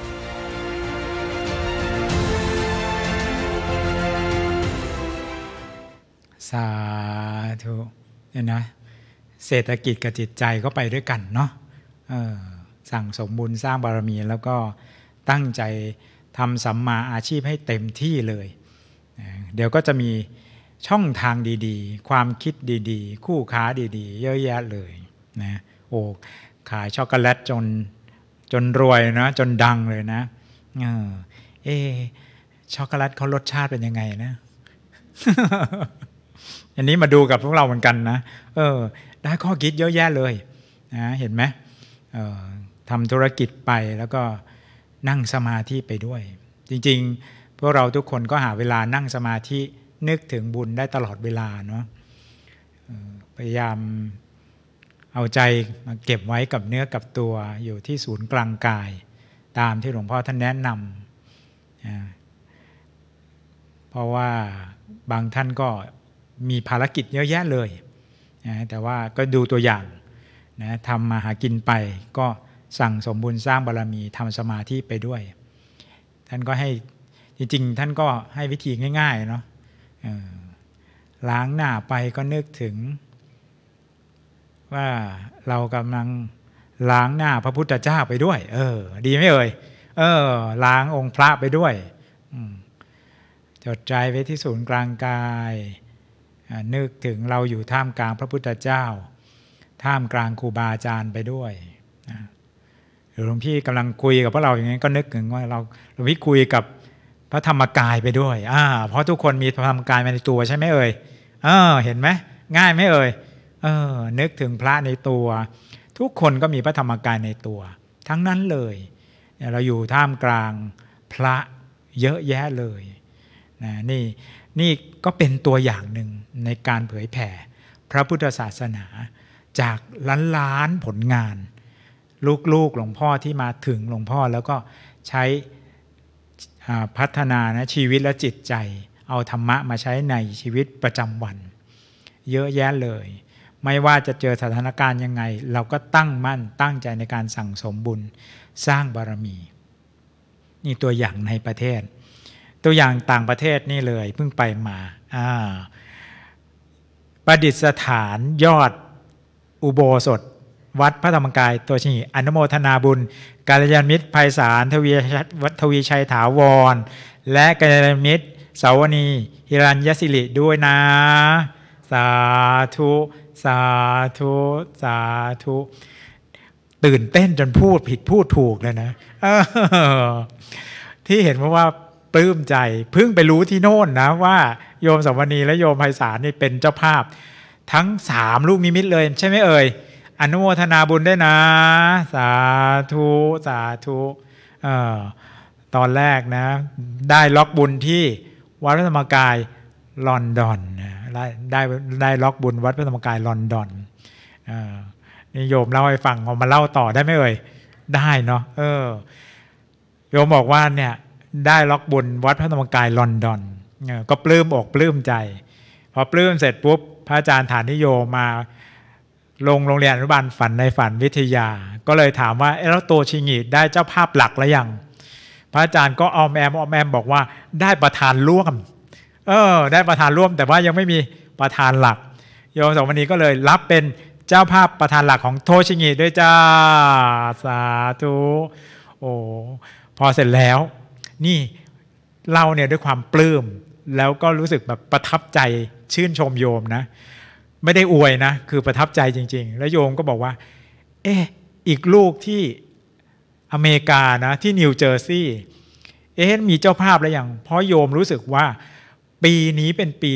สาธุเนี่ยนะเศรษฐกิจกับจิตใจก็ไปด้วยกันเนาะสั่งสมบุญสร้างบารมีแล้วก็ตั้งใจทำสัมมาอาชีพให้เต็มที่เลยเดี๋ยวก็จะมีช่องทางดีๆความคิดดีๆคู่ค้าดีๆเยอะแยะเลยนะโอ้ขายช็อกโกแลตจนรวยนะจนดังเลยนะช็อกโกแลตเขารสชาติเป็นยังไงนะอันนี้มาดูกับพวกเราเหมือนกันนะได้ข้อคิดเยอะแยะเลยนะเห็นไหมทำธุรกิจไปแล้วก็นั่งสมาธิไปด้วยจริงๆพวกเราทุกคนก็หาเวลานั่งสมาธินึกถึงบุญได้ตลอดเวลาเนาะพยายามเอาใจมาเก็บไว้กับเนื้อกับตัวอยู่ที่ศูนย์กลางกายตามที่หลวงพ่อท่านแนะนำเพราะว่าบางท่านก็มีภารกิจเยอะแยะเลยนะแต่ว่าก็ดูตัวอย่างนะทำมาหากินไปก็สั่งสมบุญสร้างบารมีทำสมาธิไปด้วยท่านก็ให้จริงๆท่านก็ให้วิธีง่ายๆเนาะล้างหน้าไปก็นึกถึงว่าเรากำลังล้างหน้าพระพุทธเจ้าไปด้วยดีไหมเอ่ยล้างองค์พระไปด้วยจดใจไว้ที่ศูนย์กลางกายนึกถึงเราอยู่ท่ามกลางพระพุทธเจ้าท่ามกลางครูบาอาจารย์ไปด้วยหลวงพี่กำลังคุยกับพวกเราอย่างนี้ก็นึกถึงว่าหลวงพี่คุยกับพระธรรมกายไปด้วยเพราะทุกคนมีพระธรรมกายในตัวใช่ไหมเอ่ยเห็นไหมง่ายไหมเอ่ยนึกถึงพระในตัวทุกคนก็มีพระธรรมกายในตัวทั้งนั้นเลยเราอยู่ท่ามกลางพระเยอะแยะเลยนะนี่ก็เป็นตัวอย่างหนึ่งในการเผยแผ่พระพุทธศาสนาจากล้านผลงานลูกหลวงพ่อที่มาถึงหลวงพ่อแล้วก็ใช้พัฒนานะชีวิตและจิตใจเอาธรรมะมาใช้ในชีวิตประจำวันเยอะแยะเลยไม่ว่าจะเจอสถานการณ์ยังไงเราก็ตั้งมั่นตั้งใจในการสั่งสมบุญสร้างบารมีนี่ตัวอย่างในประเทศตัวอย่างต่างประเทศนี่เลยเพิ่งไปมาประดิษฐานยอดอุโบสถวัดพระธรรมกายตัวชี้อนุโมทนาบุญกัลยาณมิตรไพศาลทวีชัยถาวรและกัลยาณมิตรสาวนีหิรัญยศิริด้วยนะสาธุสาธุสาธุตื่นเต้นจนพูดผิดพูดถูกเลยนะที่เห็นว่าปลื้มใจเพิ่งไปรู้ที่โน่นนะว่าโยมสาวนีและโยมไพศาลนี่เป็นเจ้าภาพทั้ง3ลูกนิมิตเลยใช่ไหมเอ่ยอนุโมทนาบุญด้วยนะสาธุสาธุตอนแรกนะได้ล็อกบุญที่วัดพระธรรมกายลอนดอนได้ล็อกบุญวัดพระธรรมกายลอนดอนนี่โยมเล่าให้ฟังเอามาเล่าต่อได้ไหมเอ่ยได้เนาะโยมบอกว่าเนี่ยได้ล็อกบุญวัดพระธรรมกายลอนดอนก็ปลื้มอกปลื้มใจพอปลื้มเสร็จปุ๊บพระอาจารย์ฐานิโยมาโรงเรียนอนุบาลฝันในฝันวิทยาก็เลยถามว่าแล้วโตชิงิได้เจ้าภาพหลักแล้วยังพระอาจารย์ก็ออมแอมบอกว่าได้ประธานร่วมได้ประธานร่วมแต่ว่ายังไม่มีประธานหลักโยมสองวันนี้ก็เลยรับเป็นเจ้าภาพประธานหลักของโตชิงิด้วยจ้าสาธุพอเสร็จแล้วนี่เราเนี่ยด้วยความปลื้มแล้วก็รู้สึกแบบประทับใจชื่นชมโยมนะไม่ได้อวยนะคือประทับใจจริงๆแล้วโยมก็บอกว่าอีกลูกที่อเมริกานะที่นิวเจอร์ซีย์มีเจ้าภาพแล้วยังเพราะโยมรู้สึกว่าปีนี้เป็นปี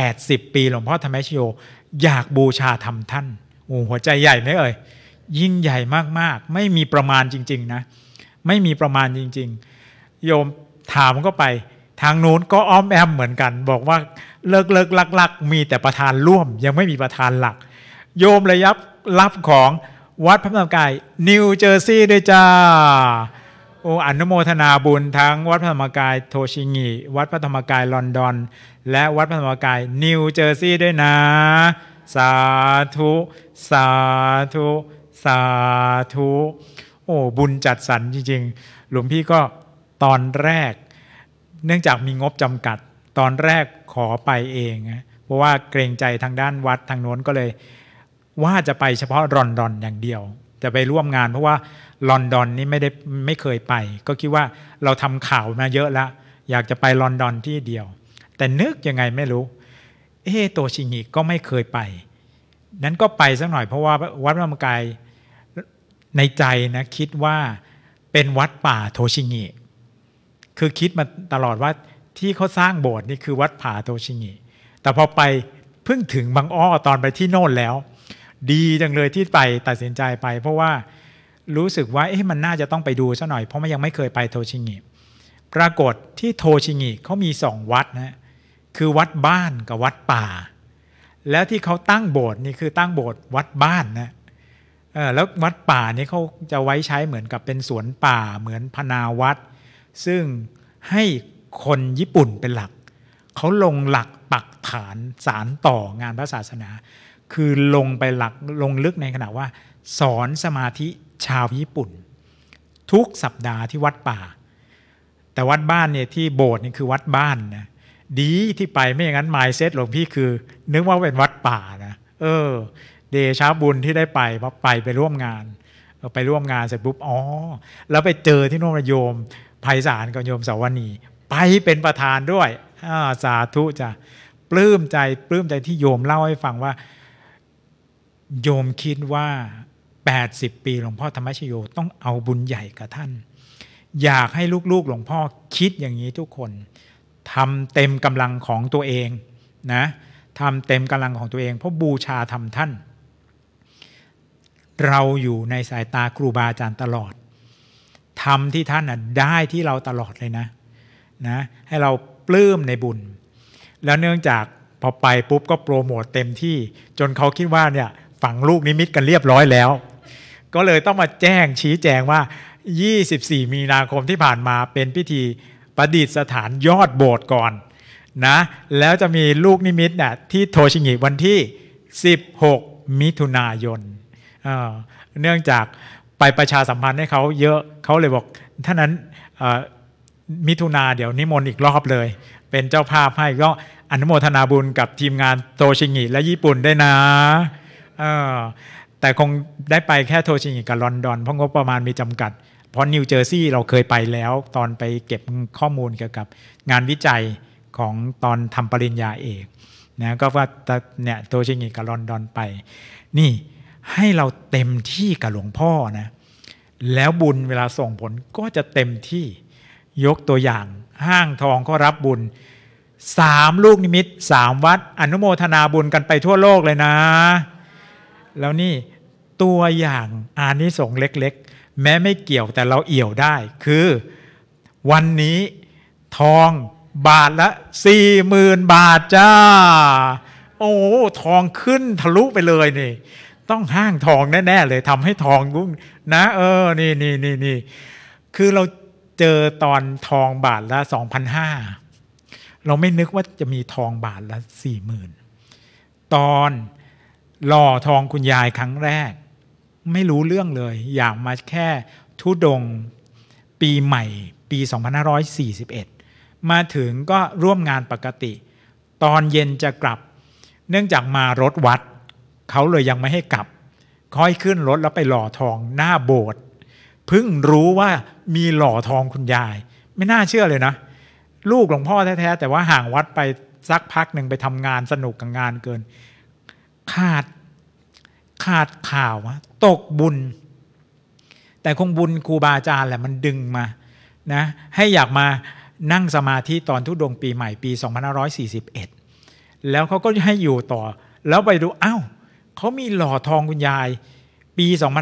80ปีหลวงพ่อธรรมชโยอยากบูชาธรรมท่านหัวใจใหญ่ไหมเอ่ยยิ่งใหญ่มากๆไม่มีประมาณจริงๆนะไม่มีประมาณจริงๆโยมถามก็ไปทางนู้นก็อ้อมแอมเหมือนกันบอกว่าเลิกลักมีแต่ประธานร่วมยังไม่มีประธานหลักโยมเลยรับของวัดพระธรรมกายนิวเจอร์ซีย์ด้วยจ้าอนุโมทนาบุญทั้งวัดพระธรรมกายโทชิงิวัดพระธรรมกายลอนดอนและวัดพระธรรมกายนิวเจอร์ซีย์ด้วยนะสาธุสาธุสาธุบุญจัดสรรจริงๆหลวงพี่ก็ตอนแรกเนื่องจากมีงบจำกัดตอนแรกขอไปเองเพราะว่าเกรงใจทางด้านวัดทางโน้นก็เลยว่าจะไปเฉพาะลอนดอนอย่างเดียวจะไปร่วมงานเพราะว่าลอนดอนนี่ไม่เคยไปก็คิดว่าเราทำข่าวมาเยอะแล้วอยากจะไปลอนดอนที่เดียวแต่นึกยังไงไม่รู้โตชิงิก็ไม่เคยไปนั้นก็ไปสักหน่อยเพราะว่าวัดพระธรรมกายในใจนะคิดว่าเป็นวัดป่าโทชิงิคือคิดมาตลอดว่าที่เขาสร้างโบสถ์นี่คือวัดป่าโทชิงิแต่พอไปเพิ่งถึงบางอ้อตอนไปที่โน่นแล้วดีจังเลยที่ไปตัดสินใจไปเพราะว่ารู้สึกว่ามันน่าจะต้องไปดูซะหน่อยเพราะมันยังไม่เคยไปโทชิงิปรากฏที่โทชิงิเขามี2วัดนะคือวัดบ้านกับวัดป่าแล้วที่เขาตั้งโบสถ์นี่คือตั้งโบสถ์วัดบ้านนะแล้ววัดป่านี่เขาจะไว้ใช้เหมือนกับเป็นสวนป่าเหมือนพนาวัดซึ่งให้คนญี่ปุ่นเป็นหลักเขาลงหลักปักฐานสารต่องานพระศาสนาคือลงไปหลักลงลึกในขณะว่าสอนสมาธิชาวญี่ปุ่นทุกสัปดาห์ที่วัดป่าแต่วัดบ้านเนี่ยที่โบสถ์นี่คือวัดบ้านนะดีที่ไปไม่อย่างนั้นมายเซตหลวงพี่คือนึกว่าเป็นวัดป่านะเดชะบุญที่ได้ไปเพราะไปร่วมงานไปร่วมงานเสร็จปุ๊บแล้วไปเจอที่โนโยมไพศาลกับโยมสาวนีไปเป็นประธานด้วยสาธุจ้ะปลื้มใจที่โยมเล่าให้ฟังว่าโยมคิดว่า80 ปีหลวงพ่อธรรมชโยต้องเอาบุญใหญ่กับท่านอยากให้ลูกๆหลวงพ่อคิดอย่างนี้ทุกคนทำเต็มกำลังของตัวเองนะทำเต็มกำลังของตัวเองเพราะบูชาธรรมท่านเราอยู่ในสายตาครูบาอาจารย์ตลอดทำที่ท่านได้ที่เราตลอดเลยนะให้เราปลื้มในบุญแล้วเนื่องจากพอไปปุ๊บก็โปรโมทเต็มที่จนเขาคิดว่าเนี่ยฝังลูกนิมิตกันเรียบร้อยแล้วก็เลยต้องมาแจ้งชี้แจงว่า24 มีนาคมที่ผ่านมาเป็นพิธีประดิษฐานยอดโบสถ์ก่อนนะแล้วจะมีลูกนิมิตน่ะที่โทชิงิวันที่16 มิถุนายนเนื่องจากไปประชาสัมพันธ์ให้เขาเยอะเขาเลยบอกท่านั้นมิถุนาเดี๋ยวนิมนต์อีกรอบเลยเป็นเจ้าภาพให้ก็อนุโมทนาบุญกับทีมงานโทชิงิและญี่ปุ่นได้นะแต่คงได้ไปแค่โทชิงิกับลอนดอนเพราะงบประมาณมีจำกัดเพราะนิวเจอร์ซีย์เราเคยไปแล้วตอนไปเก็บข้อมูลเกี่ยวกับงานวิจัยของตอนทำปริญญาเอกนะก็ว่าเนี่ยโทชิงิกับลอนดอนไปนี่ให้เราเต็มที่กับหลวงพ่อนะแล้วบุญเวลาส่งผลก็จะเต็มที่ยกตัวอย่างห้างทองก็รับบุญ3 ลูกนิมิต3 วัดอนุโมทนาบุญกันไปทั่วโลกเลยนะแล้วนี่ตัวอย่างอานิสงส์เล็กๆแม้ไม่เกี่ยวแต่เราเอี่ยวได้คือวันนี้ทองบาทละ 40,000 บาทจ้าโอ้ทองขึ้นทะลุไปเลยนี่ต้องห้างทองแน่ๆเลยทำให้ทองรุ่งนะนี่คือเราเจอตอนทองบาทละ 2,500 เราไม่นึกว่าจะมีทองบาทละ 40,000 ตอนหล่อทองคุณยายครั้งแรกไม่รู้เรื่องเลยอยากมาแค่ธุดงค์ปีใหม่ปี 2541 มาถึงก็ร่วมงานปกติตอนเย็นจะกลับเนื่องจากมารถวัดเขาเลยยังไม่ให้กลับค่อยขึ้นรถแล้วไปหล่อทองหน้าโบสถ์เพิ่งรู้ว่ามีหล่อทองคุณยายไม่น่าเชื่อเลยนะลูกหลวงพ่อแท้ๆแต่ว่าห่างวัดไปสักพักหนึ่งไปทำงานสนุกกับงานเกินขาดข่าวตกบุญแต่คงบุญครูบาอาจารย์แหละมันดึงมานะให้อยากมานั่งสมาธิตอนธุดงค์ปีใหม่ปี 2541 แล้วเขาก็ให้อยู่ต่อแล้วไปดูเขามีหล่อทองคุณยายปี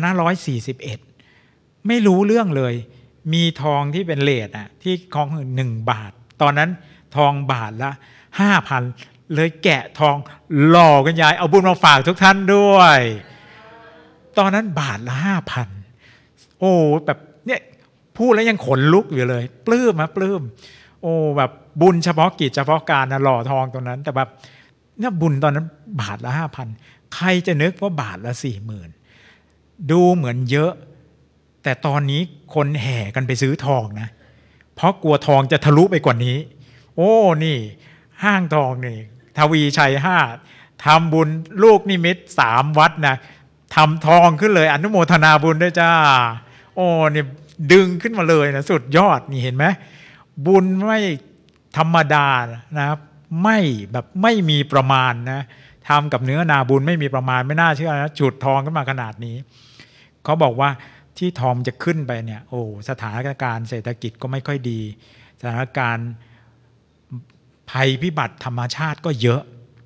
2541 ไม่รู้เรื่องเลยมีทองที่เป็นเลทที่ของ1 บาทตอนนั้นทองบาทละ 5,000 เลยแกะทองหล่อคุณยายเอาบุญมาฝากทุกท่านด้วยตอนนั้นบาทละ 5,000 โอ้แบบเนี่ยพูดแล้วยังขนลุกอยู่เลยปลื้มโอ้แบบบุญเฉพาะกิจเฉพาะการหล่อทองตรงนั้นแต่แบบเนี่ยบุญตอนนั้นบาทละ 5,000 ใครจะนึกว่าบาทละ 40,000 ดูเหมือนเยอะแต่ตอนนี้คนแห่กันไปซื้อทองนะเพราะกลัวทองจะทะลุไปกว่านี้โอ้นี่ห้างทองนี่ทวีชัย5ทำบุญลูกนิมิต3 วัดนะทำทองขึ้นเลยอนุโมทนาบุญด้วยจ้าโอ้นี่ดึงขึ้นมาเลยนะสุดยอดนี่เห็นไหมบุญไม่ธรรมดานะครับไม่แบบไม่มีประมาณนะทำกับเนื้อนาบุญไม่มีประมาณไม่น่าเชื่อนะจุดทองขึ้นมาขนาดนี้เขาบอกว่าที่ทองจะขึ้นไปเนี่ยโอ้สถานการณ์เศรษฐกิจก็ไม่ค่อยดีสถานการณ์ภัยพิบัติธรรมชาติก็เยอะ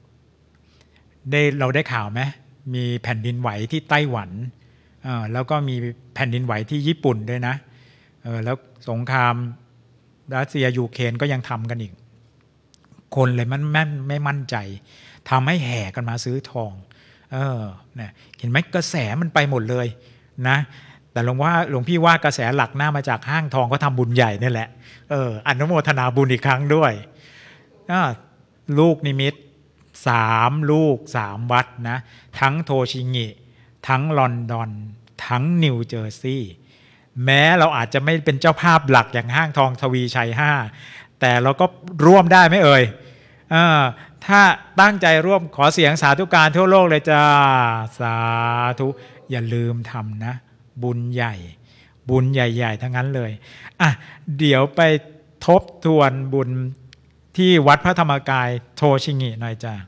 เราได้ข่าวไหมมีแผ่นดินไหวที่ไต้หวันแล้วก็มีแผ่นดินไหวที่ญี่ปุ่นด้วยนะแล้วสงครามรัสเซียยูเครนก็ยังทำกันอีกคนเลยมันไม่มั่นใจทำให้แห่กันมาซื้อทองเนี่ยเห็นไหมกระแสมันไปหมดเลยนะแต่หลวงพี่ว่ากระแสหลักหน้ามาจากห้างทองก็ทำบุญใหญ่นี่แหละอนุโมทนาบุญอีกครั้งด้วยลูกนิมิต3 ลูก 3 วัดนะทั้งโทชิงิทั้งลอนดอนทั้งนิวเจอร์ซีย์แม้เราอาจจะไม่เป็นเจ้าภาพหลักอย่างห้างทองทวีชัย5แต่เราก็ร่วมได้ไหมเอ่ยถ้าตั้งใจร่วมขอเสียงสาธุการทั่วโลกเลยจ้าสาธุอย่าลืมทำนะบุญใหญ่บุญใหญ่ๆทั้งนั้นเลยเดี๋ยวไปทบทวนบุญที่วัดพระธรรมกายโทชิงิหน่อยจ้า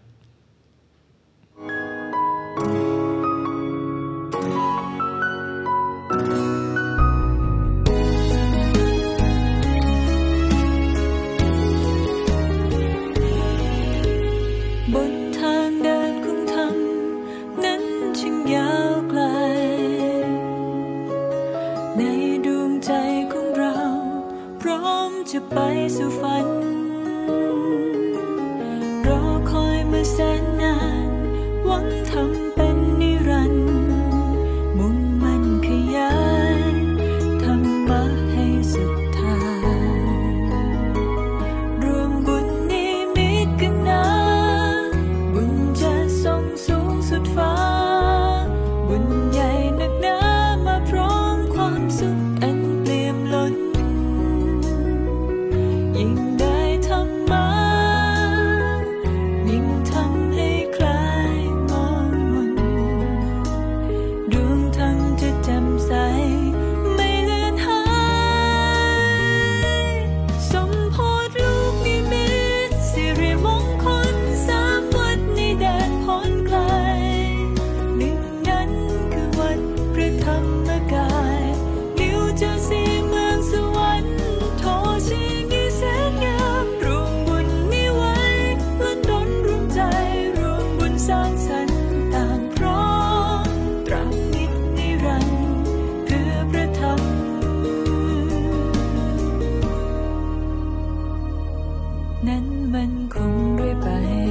จะไปสู่ฝันรอคอยมาแสนนานหวังทำเป็นนิรันดร์มุ่งมั่นขยันทำมาให้สุดทางรวมบุญนิมิตกันนะบุญจะส่งสูงสุดฟ้าบุญใหญ่หนักหนามาพร้อมความสุขอันเปี่ยมล้นยิ่งได้ทำมายิ่งทำให้คลายมองมนดวงธรรมจะแจ่มใสไม่เลือนหายสมโพธิลูกนิมิตสิริมงคล3 วัดในแดนพ้นไกลหนึ่งนั้นคือวัดพระธรรมกายนิวเจอร์ซีย์เมืองสวรรค์โทชิงิแสนงามรวมบุญนี้ไว้ล้นล้นรวมใจรวมบุญสร้างสรรค์ต่างพร้อมตราบนิจนิรันดร์เพื่อพระธรรมนั้นมันคงด้วยไป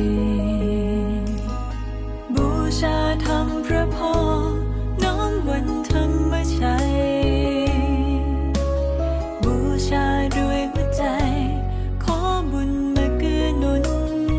บูชาธรรมพระพ่อน้อมวันธรรมชัยบูชาด้วยหัวใจขอบุญมาเกื้อหนุน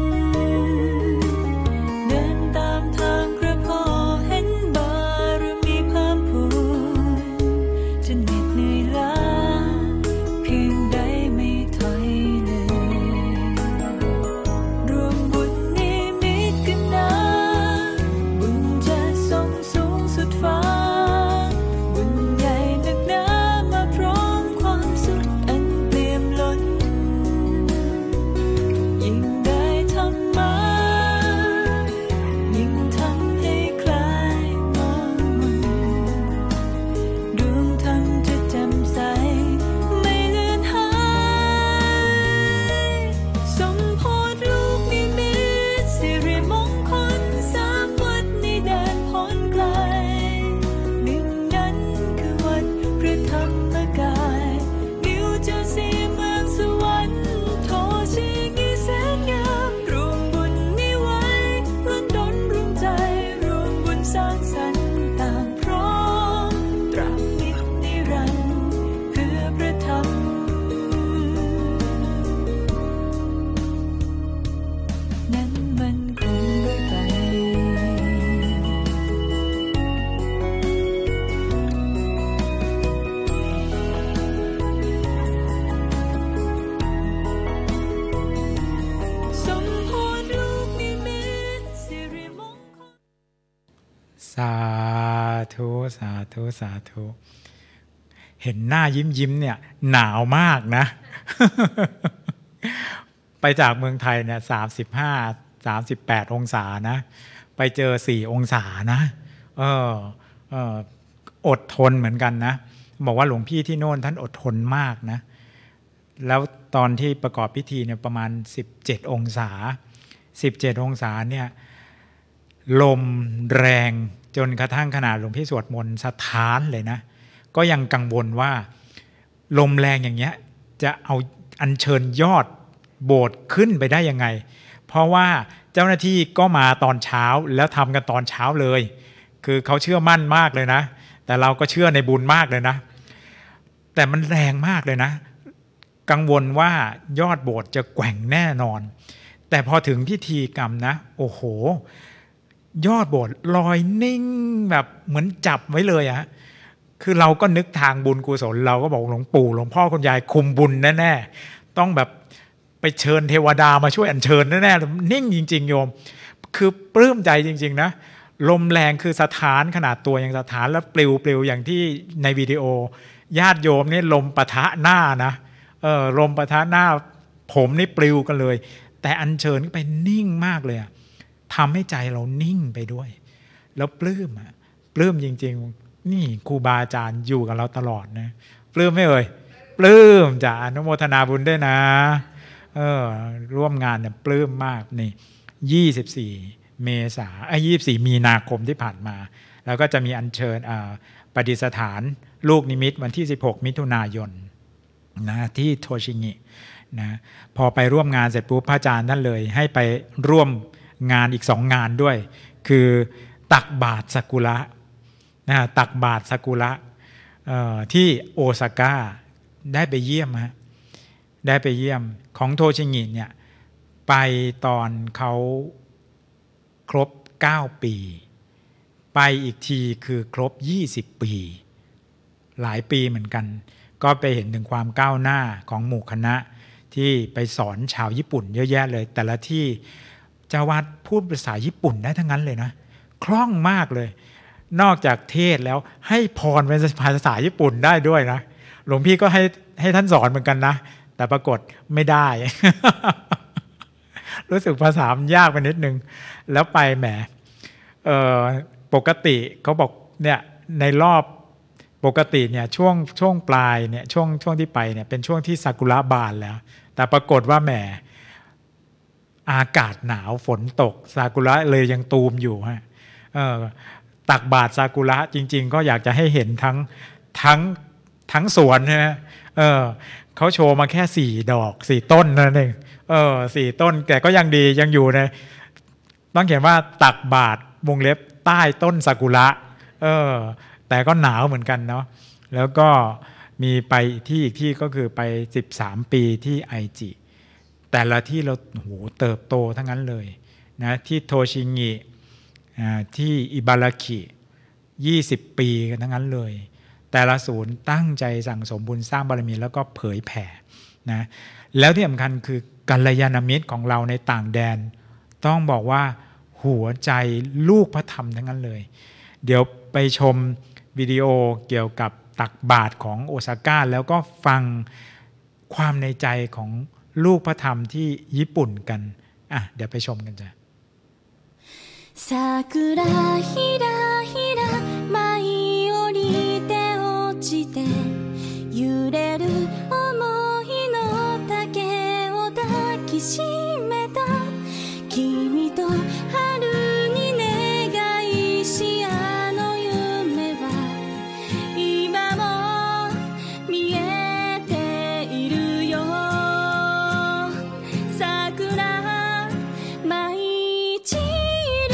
เดินตามทางพระพ่อเห็นบารมีเพิ่มพูนจนเหน็ดเหนื่อยล้าเพียงใดไม่ถอยเลยรวมบุญนิมิตกันนะบุญจะส่งสูงสุดฟ้าบุญใหญ่หนักหนามาพร้อมความสุขอันเปี่ยมล้นยิ่งได้ทำมายิ่งทำให้คลายมองมนดวงธรรมจะแจ่มใสไม่เลือนหายสมโพธิลูกนิมิตสิริมงคล3 วัดในแดนพ้นไกลหนึ่งนั้นคือวัดพระธรรมกายนิวเจอร์ซีย์เมืองสวรรค์โทชิงิแสนงามรวมบุญนี้ไว้ล้นล้นรวมใจรวมบุญสร้างสรรค์ต่างพร้อมตราบนิจนิรันดร์เพื่อพระธรรมนั้นมันคงด้วยไปสมโพธิลูกนิมิตสิริมงคลสาธุสาธุสาธุเห็นหน้ายิ้มเนี่ยหนาวมากนะ ไปจากเมืองไทยเนี่ย35-38 องศานะไปเจอ4 องศานะอดทนเหมือนกันนะบอกว่าหลวงพี่ที่โน่นท่านอดทนมากนะแล้วตอนที่ประกอบพิธีเนี่ยประมาณ17 องศา17 องศาเนี่ยลมแรงจนกระทั่งขนาดหลวงพี่สวดมนต์สะท้านเลยนะก็ยังกังวลว่าลมแรงอย่างเงี้ยจะเอาอัญเชิญยอดโบสถ์ขึ้นไปได้ยังไงเพราะว่าเจ้าหน้าที่ก็มาตอนเช้าแล้วทำกันตอนเช้าเลยคือเขาเชื่อมั่นมากเลยนะแต่เราก็เชื่อในบุญมากเลยนะแต่มันแรงมากเลยนะกังวลว่ายอดโบสถ์จะแกว่งแน่นอนแต่พอถึงพิธีกรรมนะโอ้โหยอดโบสถ์ลอยนิ่งแบบเหมือนจับไว้เลยอะคือเราก็นึกทางบุญกุศลเราก็บอกหลวงปู่หลวงพ่อคุณยายคุมบุญแน่ๆต้องแบบไปเชิญเทวดามาช่วยอัญเชิญแน่ๆนิ่งจริงๆโยมคือปลื้มใจจริงๆนะลมแรงคือสถานขนาดตัวยังสถานแล้วปลิวอย่างที่ในวิดีโอญาติโยมนี่ลมปะทะหน้านะลมปะทะหน้าผมนี่ปลิวกันเลยแต่อัญเชิญไปนิ่งมากเลยทำให้ใจเรานิ่งไปด้วยแล้วปลื้มจริงๆนี่ครูบาอาจารย์อยู่กับเราตลอดนะปลื้มไหมเอ่ยปลื้มจะอนุโมทนาบุญด้วยนะร่วมงานเนี่ยปลื้มมากนี่24 มีนาคมที่ผ่านมาแล้วก็จะมีอัญเชิญประดิษฐานลูกนิมิตวันที่16 มิถุนายนนะที่โทชิงินะพอไปร่วมงานเสร็จปุ๊บพระอาจารย์นั่นเลยให้ไปร่วมงานอีก2 งานด้วยคือตักบาตรซากุระนะตักบาตรซากุระที่โอซาก้าได้ไปเยี่ยมได้ไปเยี่ยมของโทชิงิเนี่ยไปตอนเขาครบ9 ปีไปอีกทีคือครบ20 ปีหลายปีเหมือนกันก็ไปเห็นถึงความก้าวหน้าของหมู่คณะที่ไปสอนชาวญี่ปุ่นเยอะแยะเลยแต่ละที่เจ้าวาดพูดภาษาญี่ปุ่นได้ทั้งนั้นเลยนะคล่องมากเลยนอกจากเทศแล้วให้พรเป็นภาษาญี่ปุ่นได้ด้วยนะหลวงพี่ก็ให้ท่านสอนเหมือนกันนะแต่ปรากฏไม่ได้ รู้สึกภาษามันยากไปนิดนึงแล้วไปแหมปกติเขาบอกเนี่ยในรอบปกติเนี่ยช่วงปลายเนี่ยช่วงที่ไปเนี่ยเป็นช่วงที่ซากุระบานแล้วแต่ปรากฏว่าแหมอากาศหนาวฝนตกซากุระเลยยังตูมอยู่ฮะตักบาตรซากุระจริงๆก็อยากจะให้เห็นทั้งสวนใช่ไหมเขาโชว์มาแค่4 ดอก 4 ต้นนั่นเอง4 ต้นแต่ก็ยังดียังอยู่ในต้องเขียนว่าตักบาตรวงเล็บใต้ต้นซากุระแต่ก็หนาวเหมือนกันเนาะแล้วก็มีไปที่อีกที่ก็คือไป13 ปีที่ไอจิแต่ละที่เราโหเติบโตทั้งนั้นเลยนะที่โทชิงิที่อิบาราคิ20 ปีกันทั้งนั้นเลยแต่ละศูนย์ตั้งใจสั่งสมบุญสร้างบารมีแล้วก็เผยแผ่นะแล้วที่สำคัญคือกัลยาณมิตรของเราในต่างแดนต้องบอกว่าหัวใจลูกพระธรรมทั้งนั้นเลยเดี๋ยวไปชมวิดีโอเกี่ยวกับตักบาตรของโอซาก้าแล้วก็ฟังความในใจของลูกพระธรรมที่ญี่ปุ่นกันเดี๋ยวไปชมกันจ้ะ桜ひらひら舞い降りて落ちて揺れる想いの丈を抱きしめた君と春に願いしあの夢は今も見えているよ桜舞い散る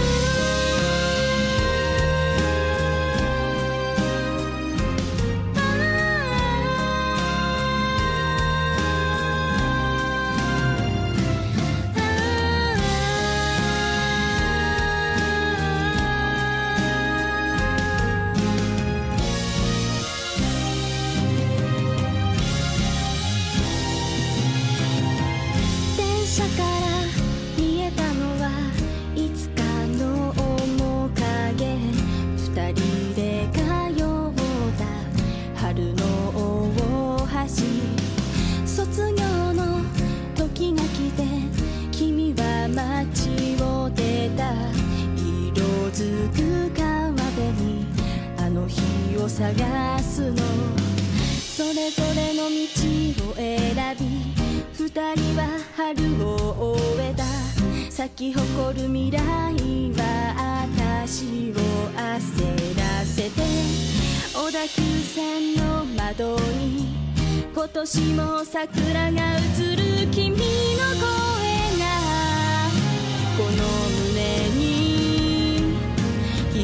車から見えたのはいつかの面影二人で通った春の大橋卒業の時が来て君は街を出た色づく川辺にあの日を探すのそれぞれの道を選び二人は春を終えた咲き誇る未来は私を焦らせて小田急線の窓に今年も桜が映る君の声がこの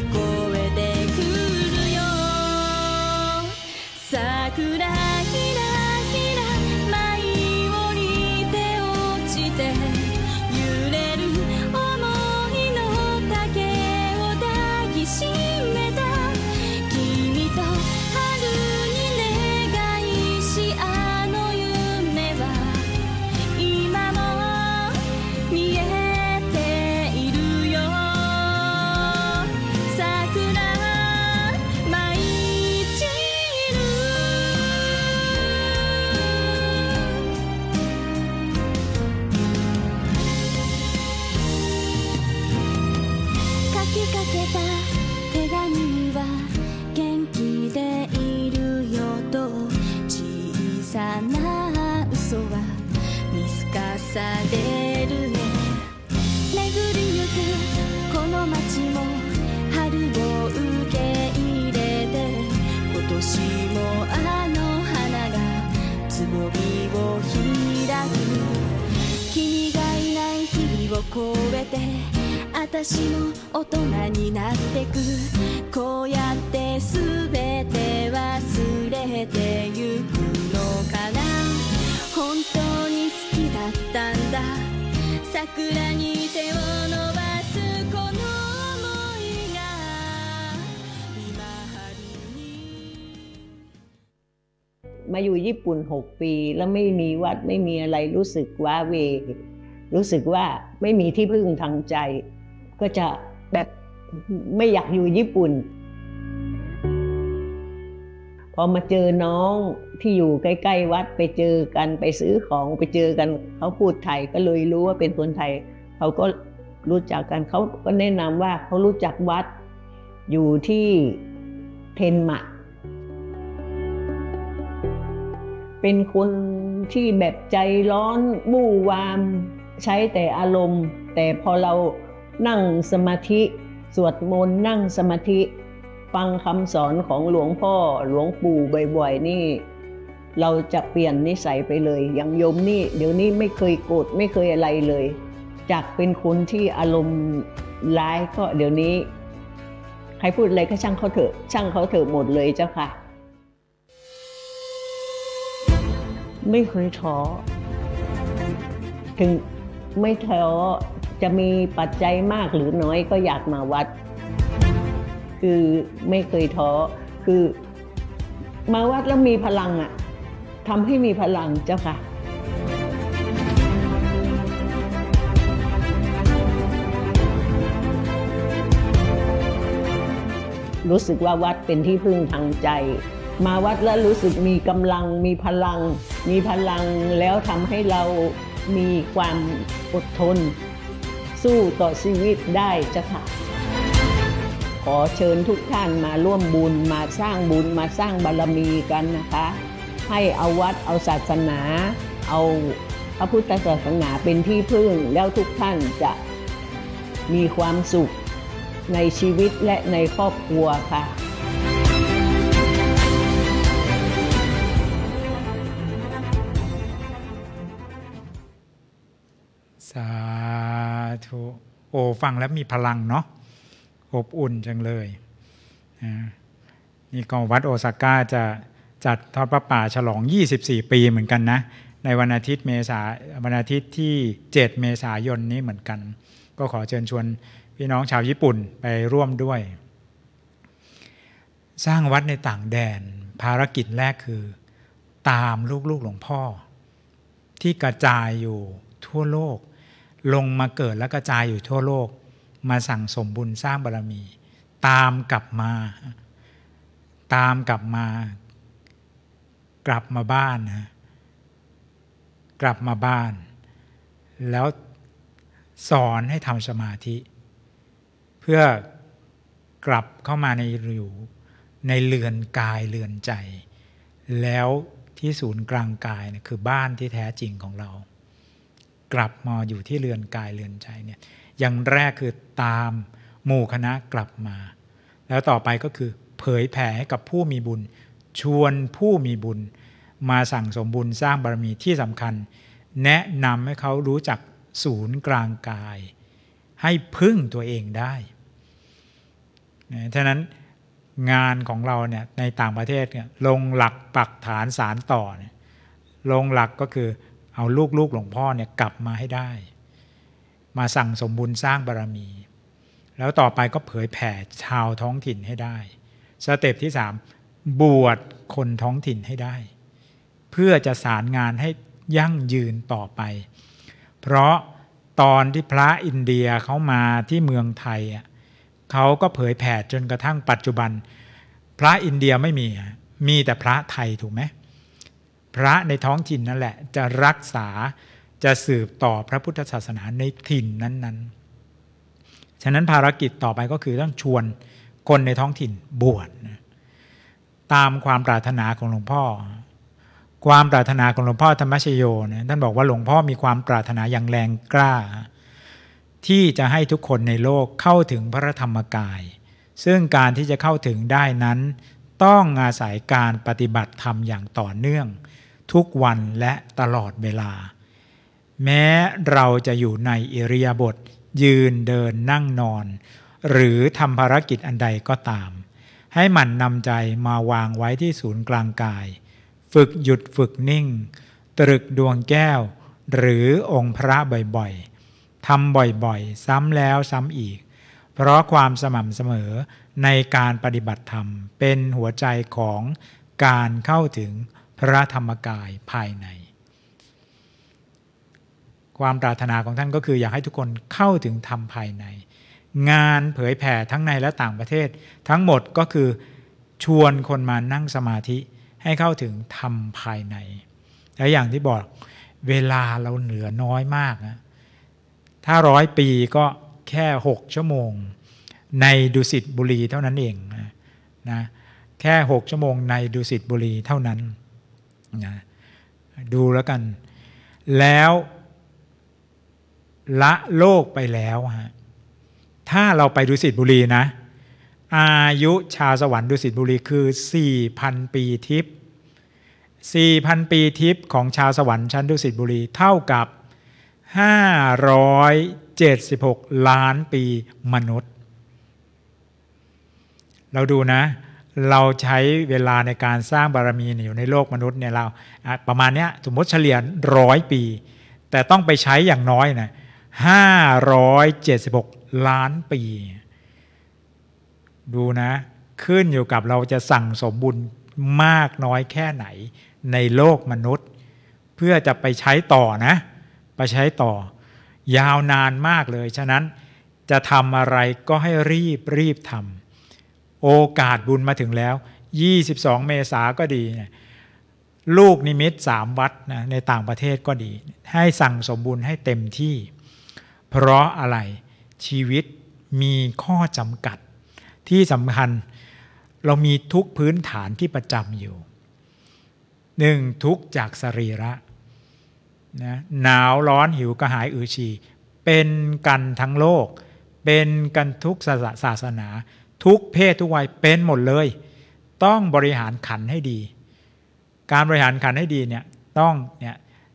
えてくるよ桜ひらひら舞い降りて落ちて揺れる想いの丈を抱きしめた君と春に願いしあの夢は今も見えているよ桜舞い散る書きかけた手紙には元気でいるよと小さな嘘は見透かされるね巡りゆくこの街も春を受け入れて今年もあの花がつぼみを開く君がいない日々を越えて私も大人になってくこうやって全て忘れてゆくのかな本当に好きだったんだ桜に手を伸ばすこの想いが今春にมาอยู่ญี่ปุ่น6 ปีแล้วไม่มีวัดไม่มีอะไรรู้สึกว้าเหวรู้สึกว่าไม่มีที่พึ่งทางใจก็จะแบบไม่อยากอยู่ญี่ปุ่นพอมาเจอน้องที่อยู่ใกล้ๆวัดไปเจอกันไปซื้อของไปเจอกันเขาพูดไทยก็เลยรู้ว่าเป็นคนไทยเขาก็รู้จักกันเขาก็แนะนำว่าเขารู้จักวัดอยู่ที่เทนมะเป็นคนที่แบบใจร้อนวู่วามใช้แต่อารมณ์แต่พอเรานั่งสมาธิสวดมนต์นั่งสมาธิฟังคำสอนของหลวงพ่อหลวงปู่บ่อยๆนี่เราจะเปลี่ยนนิสัยไปเลยอย่างโยมนี่เดี๋ยวนี้ไม่เคยโกรธไม่เคยอะไรเลยจากเป็นคนที่อารมณ์ร้ายก็เดี๋ยวนี้ใครพูดอะไรก็ช่างเขาเถอะช่างเขาเถอะหมดเลยเจ้าค่ะไม่เคยท้อถึงไม่ท้อจะมีปัจจัยมากหรือน้อยก็อยากมาวัดคือไม่เคยท้อคือมาวัดแล้วมีพลังอะทำให้มีพลังเจ้าค่ะรู้สึกว่าวัดเป็นที่พึ่งทางใจมาวัดแล้วรู้สึกมีกำลังมีพลังแล้วทำให้เรามีความอดทนสู้ต่อชีวิตได้เจ้าค่ะขอเชิญทุกท่านมาร่วมบุญมาสร้างบุญมาสร้างบารมีกันนะคะให้เอาวัดเอาศาสนาเอาพระพุทธศาสนาเป็นที่พึ่งแล้วทุกท่านจะมีความสุขในชีวิตและในครอบครัวค่ะสาธุโอ้ฟังแล้วมีพลังเนาะอบอุ่นจังเลยนี่ก็วัดโอซาก้าจะจัดทอดพระป่าฉลอง24 ปีเหมือนกันนะในวันอาทิตย์ที่7 เมษายนนี้เหมือนกันก็ขอเชิญชวนพี่น้องชาวญี่ปุ่นไปร่วมด้วยสร้างวัดในต่างแดนภารกิจแรกคือตามลูกๆหลวงพ่อที่กระจายอยู่ทั่วโลกลงมาเกิดและกระจายอยู่ทั่วโลกมาสั่งสมบุญสร้างบารมีตามกลับมากลับมาบ้านนะกลับมาบ้านแล้วสอนให้ทำสมาธิเพื่อกลับเข้ามาในเรือนกายเรือนใจแล้วที่ศูนย์กลางกายเนี่ยคือบ้านที่แท้จริงของเรากลับมาอยู่ที่เรือนกายเรือนใจเนี่ยอย่างแรกคือตามหมู่คณะกลับมาแล้วต่อไปก็คือเผยแผ่ให้กับผู้มีบุญชวนผู้มีบุญมาสั่งสมบุญสร้างบารมีที่สำคัญแนะนำให้เขารู้จักศูนย์กลางกายให้พึ่งตัวเองได้ฉะนั้นงานของเราเนี่ยในต่างประเทศเนี่ยลงหลักปักฐานสารต่อเนี่ยลงหลักก็คือเอาลูกหลวงพ่อเนี่ยกลับมาให้ได้มาสั่งสมบุญสร้างบารมีแล้วต่อไปก็เผยแผ่ชาวท้องถิ่นให้ได้สเต็ปที่3บวชคนท้องถิ่นให้ได้เพื่อจะสารงานให้ยั่งยืนต่อไปเพราะตอนที่พระอินเดียเขามาที่เมืองไทยเขาก็เผยแผ่จนกระทั่งปัจจุบันพระอินเดียไม่มีแต่พระไทยถูกไหมพระในท้องถิ่นนั่นแหละจะรักษาจะสืบต่อพระพุทธศาสนาในถิ่นนั้นๆฉะนั้นภารกิจต่อไปก็คือต้องชวนคนในท้องถิ่นบวชตามความปรารถนาของหลวงพ่อความปรารถนาของหลวงพ่อธรรมชโยนะท่านบอกว่าหลวงพ่อมีความปรารถนาอย่างแรงกล้าที่จะให้ทุกคนในโลกเข้าถึงพระธรรมกายซึ่งการที่จะเข้าถึงได้นั้นต้องอาศัยการปฏิบัติธรรมอย่างต่อเนื่องทุกวันและตลอดเวลาแม้เราจะอยู่ในอิริยาบถยืนเดินนั่งนอนหรือทำภารกิจอันใดก็ตามให้หมั่นนำใจมาวางไว้ที่ศูนย์กลางกายฝึกหยุดฝึกนิ่งตรึกดวงแก้วหรือองค์พระบ่อยๆทำบ่อยๆซ้ำแล้วซ้ำอีกเพราะความสม่ำเสมอในการปฏิบัติธรรมเป็นหัวใจของการเข้าถึงพระธรรมกายภายในความปรารถนาของท่านก็คืออยากให้ทุกคนเข้าถึงธรรมภายในงานเผยแผ่ทั้งในและต่างประเทศทั้งหมดก็คือชวนคนมานั่งสมาธิให้เข้าถึงธรรมภายในและอย่างที่บอกเวลาเราเหลือน้อยมากนะถ้า100 ปีก็แค่6 ชั่วโมงในดุสิตบุรีเท่านั้นเองนะแค่6 ชั่วโมงในดุสิตบุรีเท่านั้นนะดูแล้วกันแล้วละโลกไปแล้วฮะถ้าเราไปดุสิตบุรีนะอายุชาวสวรรค์ดุสิตบุรีคือ 4,000 ปีทิพย์ 4,000 ปีทิพย์ของชาวสวรรค์ชั้นดุสิตบุรีเท่ากับ576 ล้านปีมนุษย์เราดูนะเราใช้เวลาในการสร้างบารมีอยู่ในโลกมนุษย์เนี่ยเราประมาณนี้สมมติเฉลี่ย100 ปีแต่ต้องไปใช้อย่างน้อยนะ576 ล้านปีดูนะขึ้นอยู่กับเราจะสั่งสมบุญมากน้อยแค่ไหนในโลกมนุษย์เพื่อจะไปใช้ต่อนะไปใช้ต่อยาวนานมากเลยฉะนั้นจะทำอะไรก็ให้รีบทำโอกาสบุญมาถึงแล้ว22 เมษายนก็ดีลูกนิมิต3 วัดนะในต่างประเทศก็ดีให้สั่งสมบุญให้เต็มที่เพราะอะไรชีวิตมีข้อจำกัดที่สำคัญเรามีทุกพื้นฐานที่ประจำอยู่1ทุกจากสรีระนะหนาวร้อนหิวกระหายอืดฉี่เป็นกันทั้งโลกเป็นกันทุกศาสนาทุกเพศทุกวัยเป็นหมดเลยต้องบริหารขันธ์ให้ดีการบริหารขันธ์ให้ดีเนี่ยต้องเนี่ย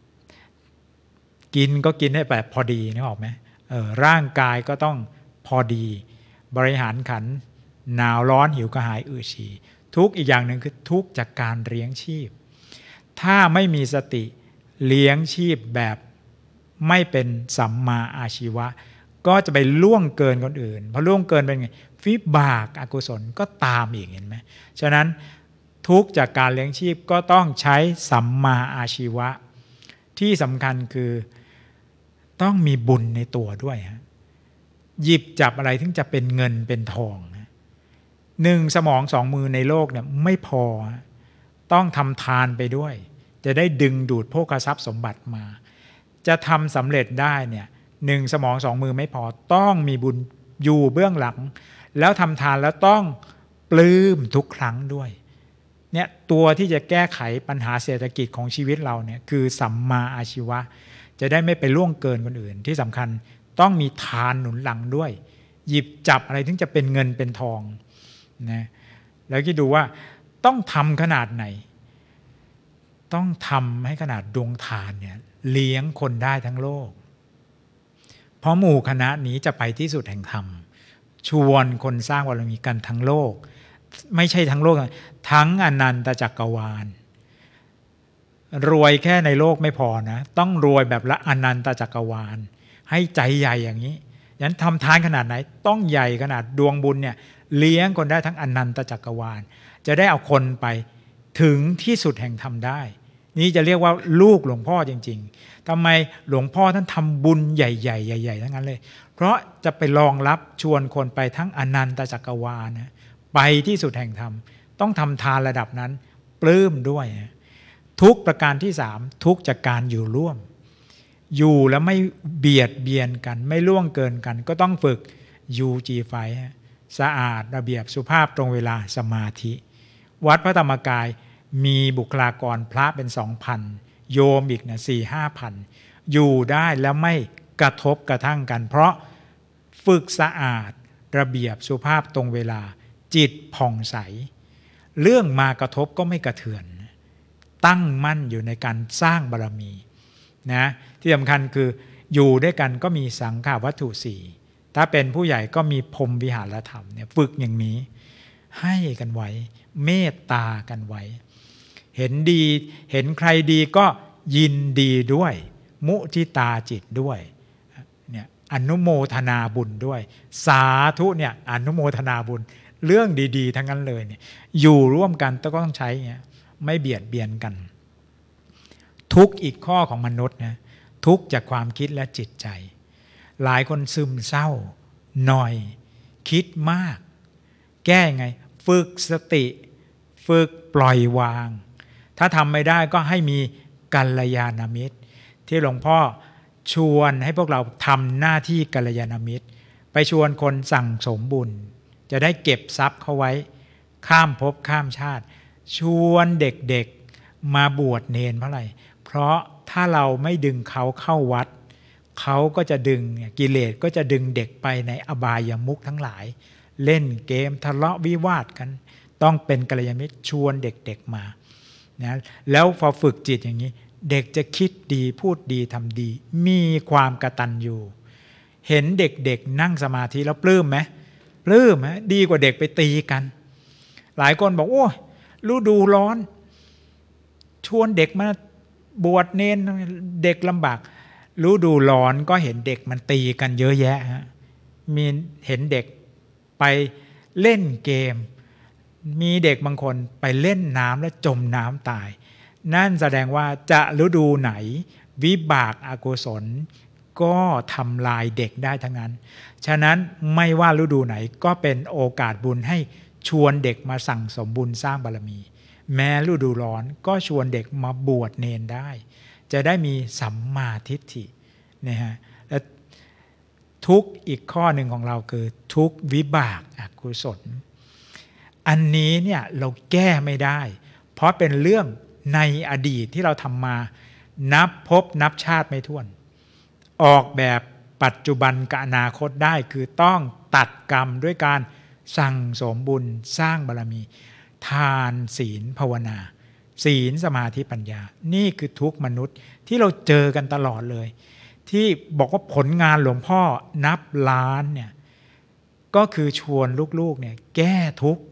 กินก็กินให้แบบพอดีนึกออกไหมร่างกายก็ต้องพอดีบริหารขันธ์หนาวร้อนหิวกระหายอืดฉี่ทุกอีกอย่างหนึ่งคือทุกจากการเลี้ยงชีพถ้าไม่มีสติเลี้ยงชีพแบบไม่เป็นสัมมาอาชีวะก็จะไปล่วงเกินคนอื่นพอล่วงเกินเป็นไงวิบากอกุศลก็ตามอีกเห็นไหมฉะนั้นทุกจากการเลี้ยงชีพก็ต้องใช้สัมมาอาชีวะที่สำคัญคือต้องมีบุญในตัวด้วยฮะหยิบจับอะไรถึงจะเป็นเงินเป็นทอง1 สมอง 2 มือในโลกเนี่ยไม่พอต้องทำทานไปด้วยจะได้ดึงดูดโภคทรัพย์สมบัติมาจะทำสำเร็จได้เนี่ย1 สมอง 2 มือไม่พอต้องมีบุญอยู่เบื้องหลังแล้วทำทานแล้วต้องปลื้มทุกครั้งด้วยเนี่ยตัวที่จะแก้ไขปัญหาเศรษฐกิจของชีวิตเราเนี่ยคือสัมมาอาชีวะจะได้ไม่ไปล่วงเกินคนอื่นที่สำคัญต้องมีทานหนุนหลังด้วยหยิบจับอะไรถึงจะเป็นเงินเป็นทองนะแล้วคิดดูว่าต้องทำขนาดไหนต้องทำให้ขนาดดวงทานเนี่ยเลี้ยงคนได้ทั้งโลกเพราะหมู่คณะนี้จะไปที่สุดแห่งธรรมชวนคนสร้างบารมีกันทั้งโลกไม่ใช่ทั้งโลกทั้งอนันตจักรวาลรวยแค่ในโลกไม่พอนะต้องรวยแบบละอนันตจักรวาลให้ใจใหญ่อย่างนี้ยันทำทานขนาดไหนต้องใหญ่ขนาดดวงบุญเนี่ยเลี้ยงคนได้ทั้งอนันตจักรวาลจะได้เอาคนไปถึงที่สุดแห่งธรรมได้นี่จะเรียกว่าลูกหลวงพ่อจริงๆทำไมหลวงพ่อท่านทำบุญใหญ่ๆใหญ่ๆทั้งนั้นเลยเพราะจะไปรองรับชวนคนไปทั้งอนันตจักรวาลนะไปที่สุดแห่งธรรมต้องทำทานระดับนั้นปลื้มด้วยทุกประการที่3ทุกจากการอยู่ร่วมอยู่แล้วไม่เบียดเบียนกันไม่ล่วงเกินกันก็ต้องฝึก UG5 สะอาดระเบียบสุภาพตรงเวลาสมาธิวัดพระธรรมกายมีบุคลากรพระเป็น 2,000 โยมอีกนะ4-5,000 อยู่ได้แล้วไม่กระทบกระทั่งกันเพราะฝึกสะอาดระเบียบสุภาพตรงเวลาจิตผ่องใสเรื่องมากระทบก็ไม่กระเทือนตั้งมั่นอยู่ในการสร้างบารมีนะที่สำคัญคืออยู่ด้วยกันก็มีสังฆาวัตถุ4ถ้าเป็นผู้ใหญ่ก็มีพรหมวิหารธรรมเนี่ยฝึกอย่างนี้ให้กันไว้เมตตากันไว้เห็นดีเห็นใครดีก็ยินดีด้วยมุทิตาจิตด้วยเนี่ยอนุโมทนาบุญด้วยสาธุเนี่ยอนุโมทนาบุญเรื่องดีๆทั้งนั้นเลยเนี่ยอยู่ร่วมกันต้องใช้เนี่ยไม่เบียดเบียนกันทุกอีกข้อของมนุษย์นะทุกจากความคิดและจิตใจหลายคนซึมเศร้าหน่อยคิดมากแก้ไงฝึกสติฝึกปล่อยวางถ้าทำไม่ได้ก็ให้มีกัลยาณมิตรที่หลวงพ่อชวนให้พวกเราทำหน้าที่กัลยาณมิตรไปชวนคนสั่งสมบุญจะได้เก็บทรัพย์เขาไว้ข้ามภพข้ามชาติชวนเด็กๆมาบวชเนรเพราะอะไรเพราะถ้าเราไม่ดึงเขาเข้าวัดเขาก็จะดึงกิเลสก็จะดึงเด็กไปในอบายมุขทั้งหลายเล่นเกมทะเลาะวิวาทกันต้องเป็นกัลยาณมิตรชวนเด็กๆมานะแล้วพอฝึกจิตอย่างนี้เด็กจะคิดดีพูดดีทำดีมีความกตัญญูเห็นเด็กๆนั่งสมาธิแล้วปลื้มไหมปลื้มดีกว่าเด็กไปตีกันหลายคนบอกโอ้ฤดูร้อนชวนเด็กมาบวชเนรเด็กลำบากฤดูร้อนก็เห็นเด็กมันตีกันเยอะแยะมีเห็นเด็กไปเล่นเกมมีเด็กบางคนไปเล่นน้ำแล้วจมน้ำตายนั่นแสดงว่าจะฤดูไหนวิบากอกุศลก็ทำลายเด็กได้ทั้งนั้นฉะนั้นไม่ว่าฤดูไหนก็เป็นโอกาสบุญให้ชวนเด็กมาสั่งสมบุญสร้างบารมีแม้ฤดูร้อนก็ชวนเด็กมาบวชเนรได้จะได้มีสัมมาทิฏฐินะฮะและทุกอีกข้อหนึ่งของเราคือทุกวิบากอกุศลอันนี้เนี่ยเราแก้ไม่ได้เพราะเป็นเรื่องในอดีตที่เราทำมานับพบนับชาติไม่ถ้วนออกแบบปัจจุบันกับอนาคตได้คือต้องตัดกรรมด้วยการสั่งสมบุญสร้างบารมีทานศีลภาวนาศีลสมาธิปัญญานี่คือทุกมนุษย์ที่เราเจอกันตลอดเลยที่บอกว่าผลงานหลวงพ่อนับล้านเนี่ยก็คือชวนลูกๆเนี่ยแก้ทุกข์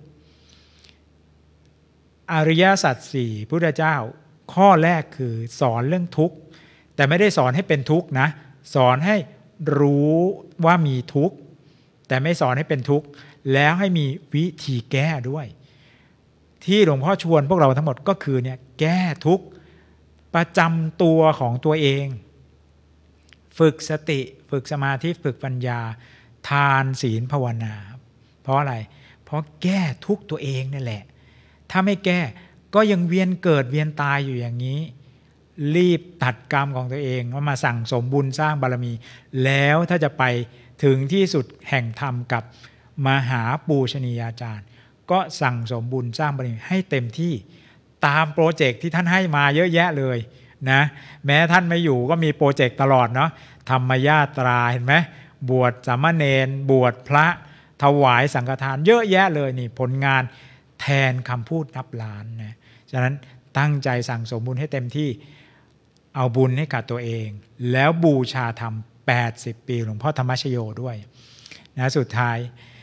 อริยสัจสี่พุทธเจ้าข้อแรกคือสอนเรื่องทุกข์แต่ไม่ได้สอนให้เป็นทุกข์นะสอนให้รู้ว่ามีทุกข์แต่ไม่สอนให้เป็นทุกข์แล้วให้มีวิธีแก้ด้วยที่หลวงพ่อชวนพวกเราทั้งหมดก็คือเนี่ยแก้ทุกข์ประจำตัวของตัวเองฝึกสติฝึกสมาธิฝึกปัญญาทานศีลภาวนาเพราะอะไรเพราะแก้ทุกข์ตัวเองนั่นแหละถ้าไม่แก้ก็ยังเวียนเกิดเวียนตายอยู่อย่างนี้รีบตัดกรรมของตัวเองว่ามาสั่งสมบุญสร้างบารมีแล้วถ้าจะไปถึงที่สุดแห่งธรรมกับมหาปูชนียาจารย์ก็สั่งสมบุญสร้างบารมีให้เต็มที่ตามโปรเจกต์ที่ท่านให้มาเยอะแยะเลยนะแม้ท่านไม่อยู่ก็มีโปรเจกต์ตลอดเนาะธรรมญาตราเห็นไหมบวชสามเณรบวชพระถวายสังฆทานเยอะแยะเลยนี่ผลงานแทนคำพูดนับล้านนะฉะนั้นตั้งใจสั่งสมบุญให้เต็มที่เอาบุญให้กับตัวเองแล้วบูชาธรรม80 ปีหลวงพ่อธรรมชโยด้วยนะสุดท้าย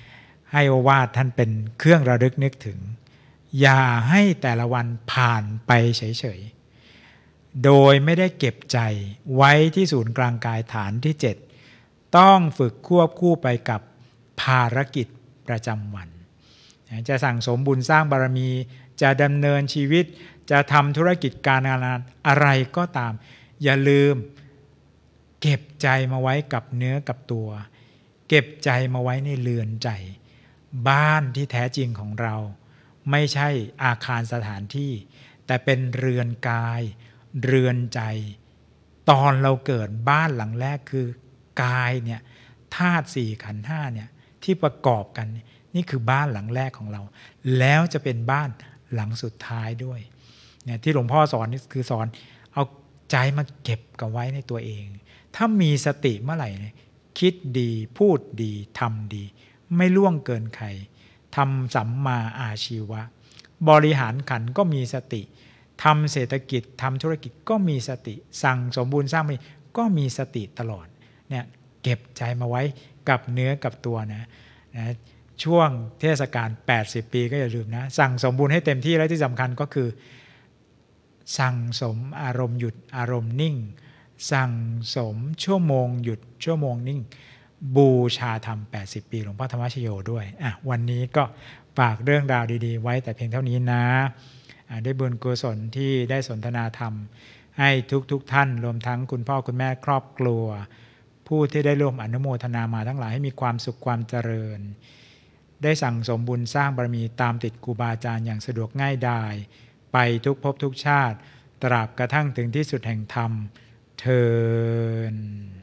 ให้โอวาทท่านเป็นเครื่องระลึกนึกถึงอย่าให้แต่ละวันผ่านไปเฉยๆโดยไม่ได้เก็บใจไว้ที่ศูนย์กลางกายฐานที่ 7ต้องฝึกควบคู่ไปกับภารกิจประจำวันจะสั่งสมบุญสร้างบารมีจะดำเนินชีวิตจะทำธุรกิจการงานอะไรก็ตามอย่าลืมเก็บใจมาไว้กับเนื้อกับตัวเก็บใจมาไว้ในเรือนใจบ้านที่แท้จริงของเราไม่ใช่อาคารสถานที่แต่เป็นเรือนกายเรือนใจตอนเราเกิดบ้านหลังแรกคือกายเนี่ยธาตุสี่ขันธ์ห้าเนี่ยที่ประกอบกันนี่คือบ้านหลังแรกของเราแล้วจะเป็นบ้านหลังสุดท้ายด้วยเนี่ยที่หลวงพ่อสอนนี่คือสอนเอาใจมาเก็บกันไว้ในตัวเองถ้ามีสติเมื่อไหร่เนี่ยคิดดีพูดดีทำดีไม่ล่วงเกินใครทำสัมมาอาชีวะบริหารขันธ์ก็มีสติทำเศรษฐกิจทำธุรกิจก็มีสติสั่งสมบูรณ์สร้างมีก็มีสติตลอดเนี่ยเก็บใจมาไว้กับเนื้อกับตัวนะช่วงเทศกาล80 ปีก็อย่าลืมนะสั่งสมบูรณ์ให้เต็มที่และที่สำคัญก็คือสั่งสมอารมณ์หยุดอารมณ์นิ่งสั่งสมชั่วโมงหยุดชั่วโมงนิ่งบูชาธรรม80 ปีหลวงพ่อธรรมชโยด้วยวันนี้ก็ฝากเรื่องราวดีๆไว้แต่เพียงเท่านี้นะได้บุญกุศลที่ได้สนทนาธรรมให้ทุกท่านรวมทั้งคุณพ่อคุณแม่ครอบครัวผู้ที่ได้ร่วมอนุโมทนามาทั้งหลายให้มีความสุขความเจริญได้สั่งสมบุญสร้างบารมีตามติดครูบาอาจารย์อย่างสะดวกง่ายดายไปทุกภพทุกชาติตราบกระทั่งถึงที่สุดแห่งธรรมเทอญ